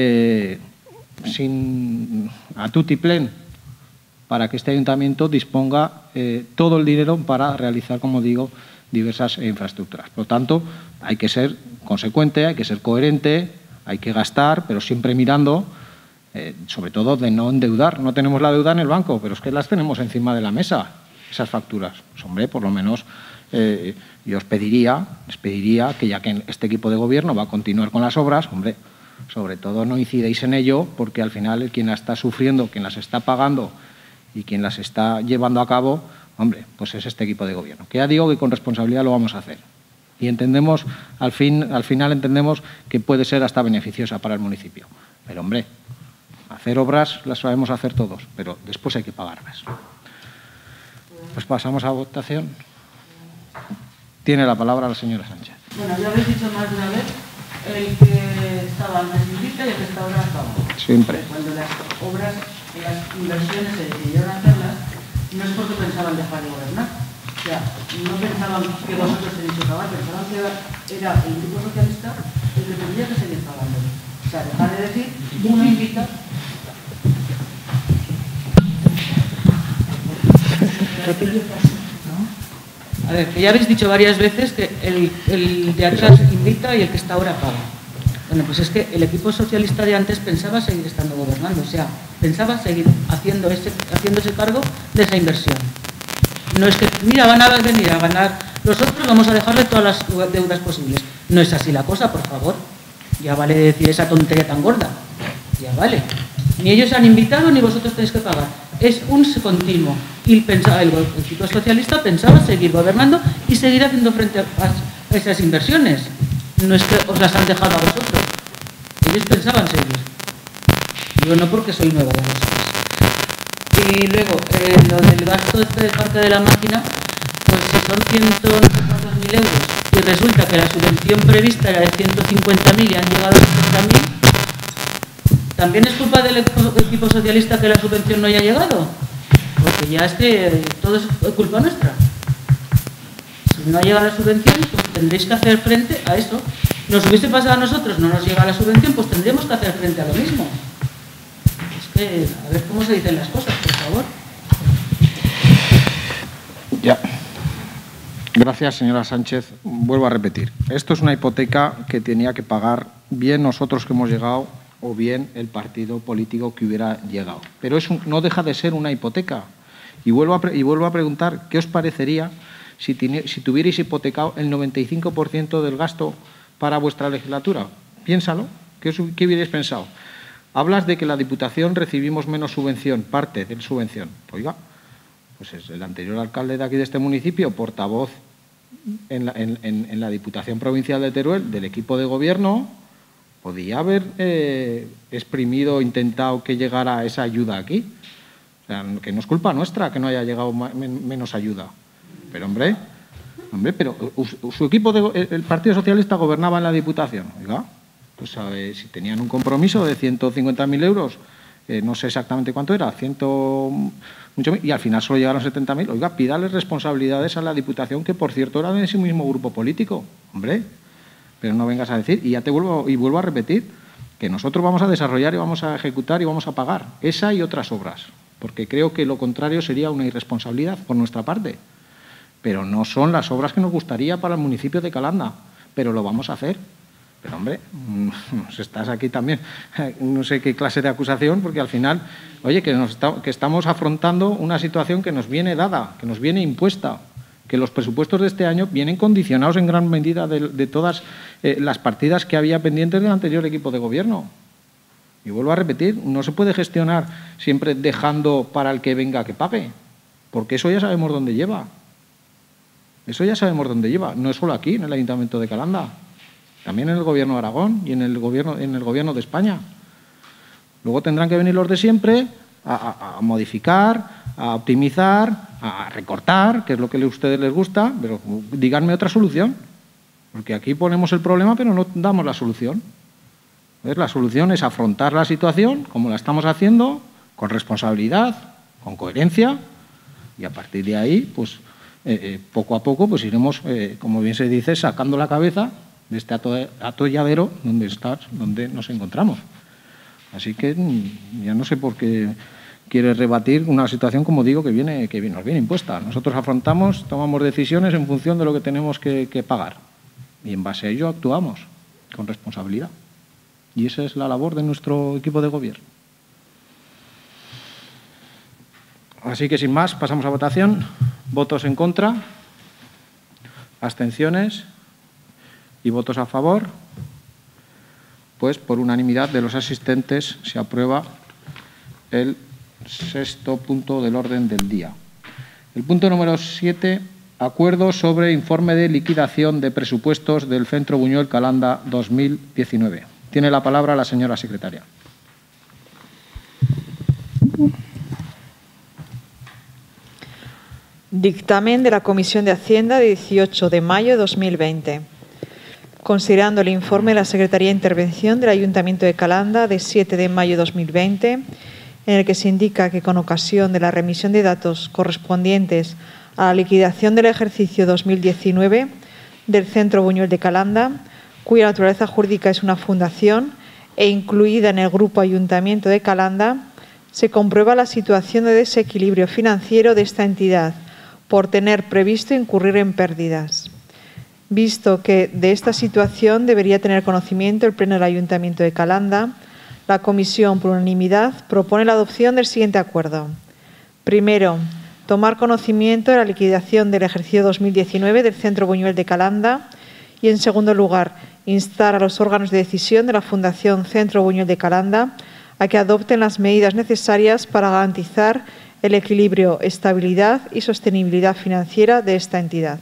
S1: a tutiplén para que este ayuntamiento disponga todo el dinero para realizar, como digo, diversas infraestructuras. Por lo tanto, hay que ser consecuente, hay que ser coherente, hay que gastar, pero siempre mirando, sobre todo, de no endeudar. No tenemos la deuda en el banco, pero es que las tenemos encima de la mesa, esas facturas. Pues, hombre, por lo menos yo les pediría que, ya que este equipo de gobierno va a continuar con las obras, hombre, sobre todo no incidáis en ello, porque al final quien las está sufriendo, quien las está pagando y quien las está llevando a cabo, hombre, pues es este equipo de gobierno. Que ya digo que con responsabilidad lo vamos a hacer. Y entendemos, al final entendemos que puede ser hasta beneficiosa para el municipio. Pero, hombre, hacer obras las sabemos hacer todos, pero después hay que pagarlas. Pues pasamos a votación. Tiene la palabra la señora Sánchez.
S5: Bueno, ya habéis dicho más de una vez, el que estaba antes invita y el que está ahora acabó.
S1: Siempre.
S5: Cuando las obras, las inversiones se decidieron hacerlas, no es porque pensaban dejar de gobernar. O sea, no pensaban que vosotros tenéis que pagar, pensaban que era el grupo socialista el que tendría que seguir pagando. O sea, dejar de decir, uno invita. A ver, que ya habéis dicho varias veces que el de atrás invita y el que está ahora paga. Bueno, pues es que el equipo socialista de antes pensaba seguir estando gobernando, o sea, pensaba seguir haciéndose cargo de esa inversión. No es que, mira, van a venir a ganar los otros, vamos a dejarle todas las deudas posibles. No es así la cosa, por favor. Ya vale decir esa tontería tan gorda. Ya vale. Ni ellos han invitado ni vosotros tenéis que pagar. Es un continuo. Y el equipo socialista pensaba seguir gobernando y seguir haciendo frente a esas inversiones. No es que os las han dejado a vosotros. Ellos pensaban seguir. Yo no, porque soy nueva de las cosas. Y luego, lo del gasto del parque de la máquina, pues si son 100.000 euros y resulta que la subvención prevista era de 150.000 y han llegado a 60.000, ¿también es culpa del equipo socialista que la subvención no haya llegado? Porque ya es que todo es culpa nuestra. Si no llega la subvención, pues tendréis que hacer frente a eso. Nos hubiese pasado a nosotros, no nos llega la subvención, pues tendríamos que hacer frente a lo mismo. Es que, a ver cómo se dicen las cosas, por favor.
S1: Ya. Gracias, señora Sánchez. Vuelvo a repetir. Esto es una hipoteca que tenía que pagar bien nosotros que hemos llegado o bien el partido político que hubiera llegado. Pero no deja de ser una hipoteca. Y vuelvo a preguntar, ¿qué os parecería si tuvierais hipotecado el 95% del gasto para vuestra legislatura? Piénsalo. ¿Qué hubierais pensado? Hablas de que la Diputación recibimos menos subvención, parte de subvención. Oiga, pues es el anterior alcalde de aquí de este municipio, portavoz en la Diputación Provincial de Teruel del equipo de gobierno, podía haber exprimido, intentado que llegara esa ayuda aquí. O sea, que no es culpa nuestra que no haya llegado menos ayuda. Pero, hombre, pero su equipo, el Partido Socialista, gobernaba en la Diputación. Oiga, pues si tenían un compromiso de 150.000 euros, no sé exactamente cuánto era, y al final solo llegaron 70.000. Oiga, pídale responsabilidades a la Diputación, que por cierto era de ese mismo grupo político. Hombre, pero no vengas a decir, y vuelvo a repetir, que nosotros vamos a desarrollar y vamos a ejecutar y vamos a pagar esa y otras obras, porque creo que lo contrario sería una irresponsabilidad por nuestra parte. Pero no son las obras que nos gustaría para el municipio de Calanda, pero lo vamos a hacer. Pero, hombre, estás aquí también, no sé qué clase de acusación, porque al final, oye, que estamos afrontando una situación que nos viene dada, que nos viene impuesta, que los presupuestos de este año vienen condicionados en gran medida de todas las partidas que había pendientes del anterior equipo de gobierno. Y vuelvo a repetir, no se puede gestionar siempre dejando para el que venga que pague, porque eso ya sabemos dónde lleva. Eso ya sabemos dónde lleva, no es solo aquí, en el Ayuntamiento de Calanda, también en el Gobierno de Aragón y en el Gobierno de España. Luego tendrán que venir los de siempre a modificar, a optimizar, a recortar, que es lo que a ustedes les gusta, pero díganme otra solución, porque aquí ponemos el problema pero no damos la solución. Entonces, la solución es afrontar la situación como la estamos haciendo, con responsabilidad, con coherencia, y a partir de ahí, pues poco a poco, pues iremos, como bien se dice, sacando la cabeza de este atolladero donde nos encontramos. Así que ya no sé por qué quiere rebatir una situación, como digo, que nos viene impuesta. Nosotros afrontamos, tomamos decisiones en función de lo que tenemos que pagar y en base a ello actuamos con responsabilidad. Y esa es la labor de nuestro equipo de gobierno. Así que, sin más, pasamos a votación. Votos en contra, abstenciones y votos a favor. Pues por unanimidad de los asistentes se aprueba el sexto punto del orden del día. El punto número 7, acuerdo sobre informe de liquidación de presupuestos del Centro Buñuel Calanda 2019. Tiene la palabra la señora secretaria.
S2: Dictamen de la Comisión de Hacienda de 18 de mayo de 2020. Considerando el informe de la Secretaría de Intervención del Ayuntamiento de Calanda de 7 de mayo de 2020, en el que se indica que con ocasión de la remisión de datos correspondientes a la liquidación del ejercicio 2019 del Centro Buñuel de Calanda, cuya naturaleza jurídica es una fundación e incluida en el Grupo Ayuntamiento de Calanda, se comprueba la situación de desequilibrio financiero de esta entidad por tener previsto incurrir en pérdidas. Visto que de esta situación debería tener conocimiento el Pleno del Ayuntamiento de Calanda, la Comisión, por unanimidad, propone la adopción del siguiente acuerdo. Primero, tomar conocimiento de la liquidación del ejercicio 2019 del Centro Buñuel de Calanda y, en segundo lugar, instar a los órganos de decisión de la Fundación Centro Buñuel de Calanda a que adopten las medidas necesarias para garantizar el equilibrio, estabilidad y sostenibilidad financiera de esta entidad.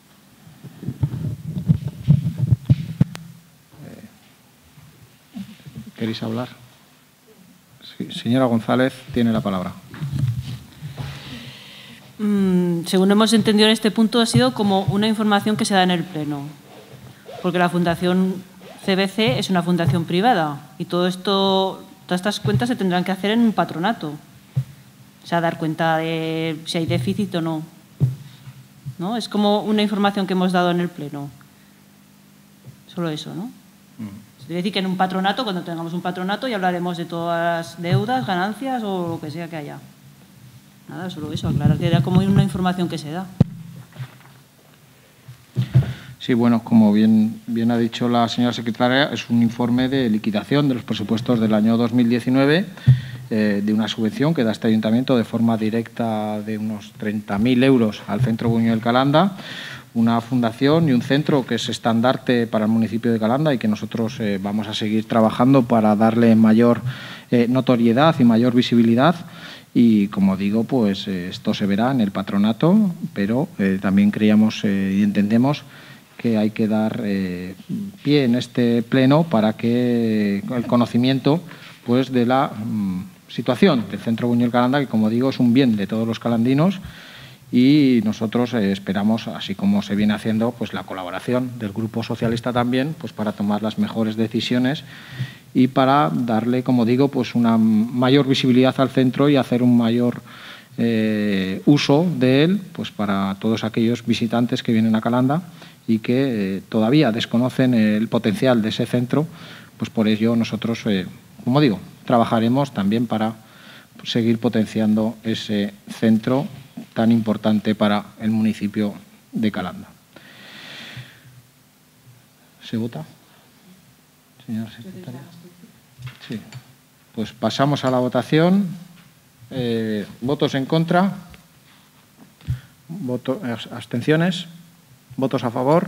S1: ¿Queréis hablar? Sí, señora González, tiene la palabra.
S3: Según hemos entendido en este punto, ha sido como una información que se da en el Pleno, porque la Fundación CBC es una fundación privada y todas estas cuentas se tendrán que hacer en un patronato. O sea, dar cuenta de si hay déficit o no. ¿No? Es como una información que hemos dado en el Pleno. Solo eso, ¿no? Se debe decir que en un patronato, cuando tengamos un patronato, ya hablaremos de todas las deudas, ganancias o lo que sea que haya. Nada, solo eso, aclarar que era como una información que se da.
S1: Sí, bueno, como bien ha dicho la señora secretaria, es un informe de liquidación de los presupuestos del año 2019 de una subvención que da este ayuntamiento de forma directa de unos 30.000 euros al Centro Buñuel Calanda una fundación y un centro que es estandarte para el municipio de Calanda y que nosotros vamos a seguir trabajando para darle mayor notoriedad y mayor visibilidad. Y, como digo, pues esto se verá en el patronato, pero también creíamos y entendemos que hay que dar pie en este pleno para que el conocimiento pues, de la situación del Centro Buñuel Calanda, que, como digo, es un bien de todos los calandinos, y nosotros esperamos, así como se viene haciendo, pues la colaboración del Grupo Socialista también, pues para tomar las mejores decisiones y para darle, como digo, pues una mayor visibilidad al centro y hacer un mayor uso de él, pues para todos aquellos visitantes que vienen a Calanda y que todavía desconocen el potencial de ese centro. Pues por ello nosotros, como digo, trabajaremos también para seguir potenciando ese centro tan importante para el municipio de Calanda. ¿Se vota, señora secretaria? Sí. Pues pasamos a la votación. ¿Votos en contra? ¿Abstenciones? ¿Votos a favor?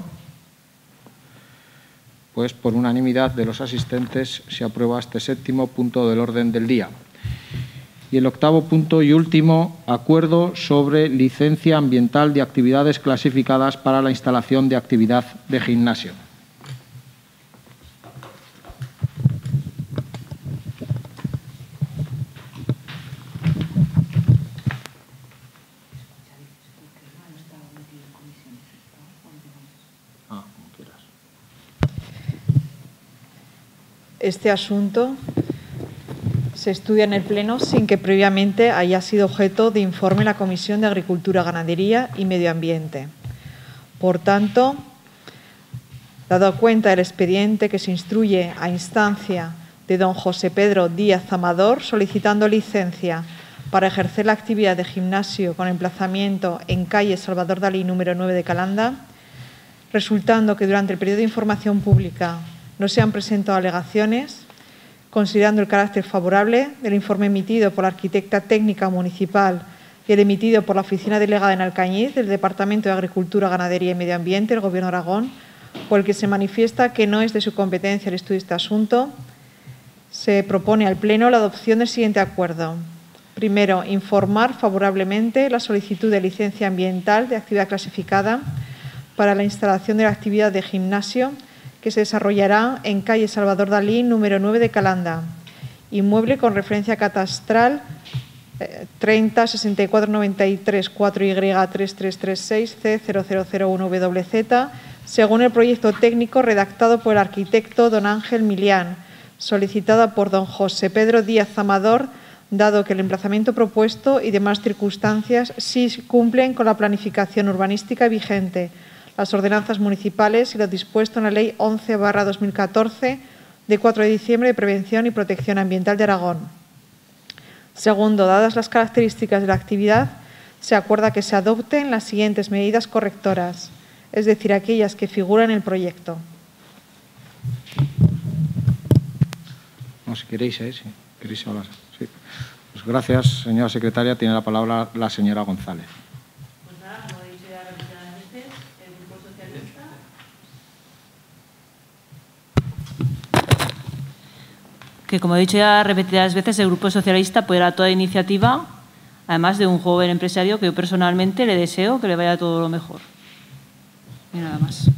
S1: Pues por unanimidad de los asistentes se aprueba este 7º punto del orden del día. Y el 8º punto y último, acuerdo sobre licencia ambiental de actividades clasificadas para la instalación de actividad de gimnasio.
S2: Este asunto se estudia en el Pleno sin que previamente haya sido objeto de informe en la Comisión de Agricultura, Ganadería y Medio Ambiente. Por tanto, dado cuenta del expediente que se instruye a instancia de don José Pedro Díaz Amador, solicitando licencia para ejercer la actividad de gimnasio con emplazamiento en calle Salvador Dalí, número 9 de Calanda, resultando que durante el periodo de información pública no se han presentado alegaciones, considerando el carácter favorable del informe emitido por la arquitecta técnica municipal y el emitido por la oficina delegada en Alcañiz del Departamento de Agricultura, Ganadería y Medio Ambiente del Gobierno de Aragón, por el que se manifiesta que no es de su competencia el estudio de este asunto, se propone al Pleno la adopción del siguiente acuerdo. Primero, informar favorablemente la solicitud de licencia ambiental de actividad clasificada para la instalación de la actividad de gimnasio que se desarrollará en calle Salvador Dalí, número 9 de Calanda, inmueble con referencia catastral 306493 4Y3336 C0001WZ, según el proyecto técnico redactado por el arquitecto don Ángel Milián, solicitada por don José Pedro Díaz Amador, dado que el emplazamiento propuesto y demás circunstancias sí cumplen con la planificación urbanística vigente, las ordenanzas municipales y lo dispuesto en la Ley 11/2014 de 4 de diciembre de Prevención y Protección Ambiental de Aragón. Segundo, dadas las características de la actividad, se acuerda que se adopten las siguientes medidas correctoras, es decir, aquellas que figuran en el proyecto.
S1: No, si queréis, si queréis hablar. Sí. Pues gracias, señora secretaria. Tiene la palabra la señora González.
S3: Que, como he dicho ya repetidas veces, el Grupo Socialista apoyará toda iniciativa, además de un joven empresario que yo personalmente le deseo que le vaya todo lo mejor. Y nada más.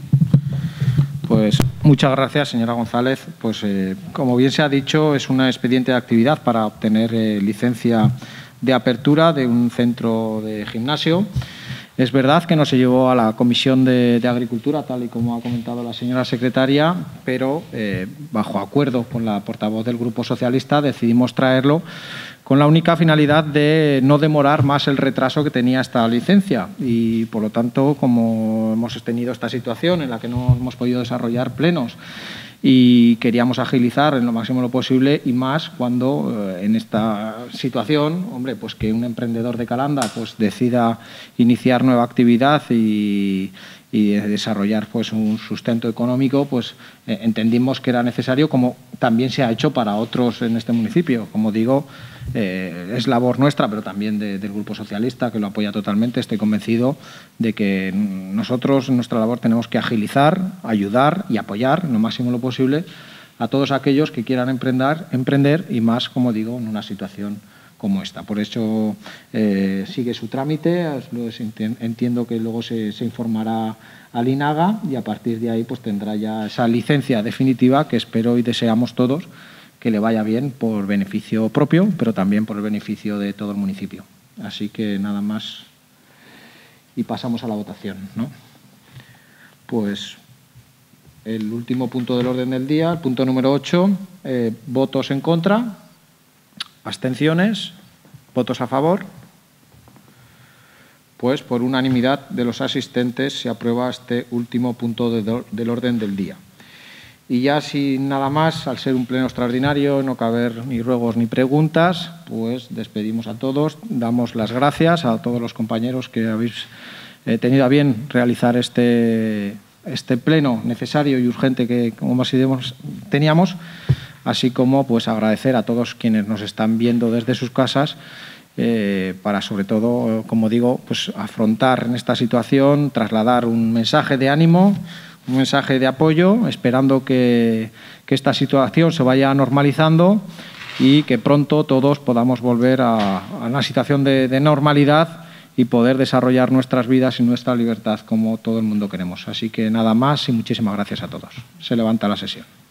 S1: Pues muchas gracias, señora González. Pues como bien se ha dicho, es un expediente de actividad para obtener licencia de apertura de un centro de gimnasio. Es verdad que no se llevó a la Comisión de Agricultura, tal y como ha comentado la señora secretaria, pero bajo acuerdo con la portavoz del Grupo Socialista decidimos traerlo con la única finalidad de no demorar más el retraso que tenía esta licencia. Y, por lo tanto, como hemos tenido esta situación en la que no hemos podido desarrollar plenos y queríamos agilizar en lo máximo lo posible, y más cuando en esta situación, hombre, pues que un emprendedor de Calanda pues decida iniciar nueva actividad y desarrollar pues un sustento económico, pues entendimos que era necesario, como también se ha hecho para otros en este municipio. Como digo, es labor nuestra, pero también del Grupo Socialista, que lo apoya totalmente. Estoy convencido de que nosotros en nuestra labor tenemos que agilizar, ayudar y apoyar en lo máximo lo posible a todos aquellos que quieran emprender, y más, como digo, en una situación como esta. Por eso sigue su trámite. Entiendo que luego se informará al INAGA, y a partir de ahí pues tendrá ya esa licencia definitiva, que espero y deseamos todos que le vaya bien, por beneficio propio, pero también por el beneficio de todo el municipio. Así que nada más, y pasamos a la votación, ¿no? Pues el último punto del orden del día, el punto número 8, votos en contra, abstenciones, votos a favor. Pues por unanimidad de los asistentes se aprueba este último punto del orden del día. Y ya sin nada más, al ser un pleno extraordinario, no caber ni ruegos ni preguntas, pues despedimos a todos, damos las gracias a todos los compañeros que habéis tenido a bien realizar este pleno necesario y urgente que, como teníamos, así como pues agradecer a todos quienes nos están viendo desde sus casas, para, sobre todo, como digo, pues afrontar en esta situación, trasladar un mensaje de ánimo, un mensaje de apoyo, esperando que esta situación se vaya normalizando y que pronto todos podamos volver a una situación de normalidad y poder desarrollar nuestras vidas y nuestra libertad como todo el mundo queremos. Así que nada más, y muchísimas gracias a todos. Se levanta la sesión.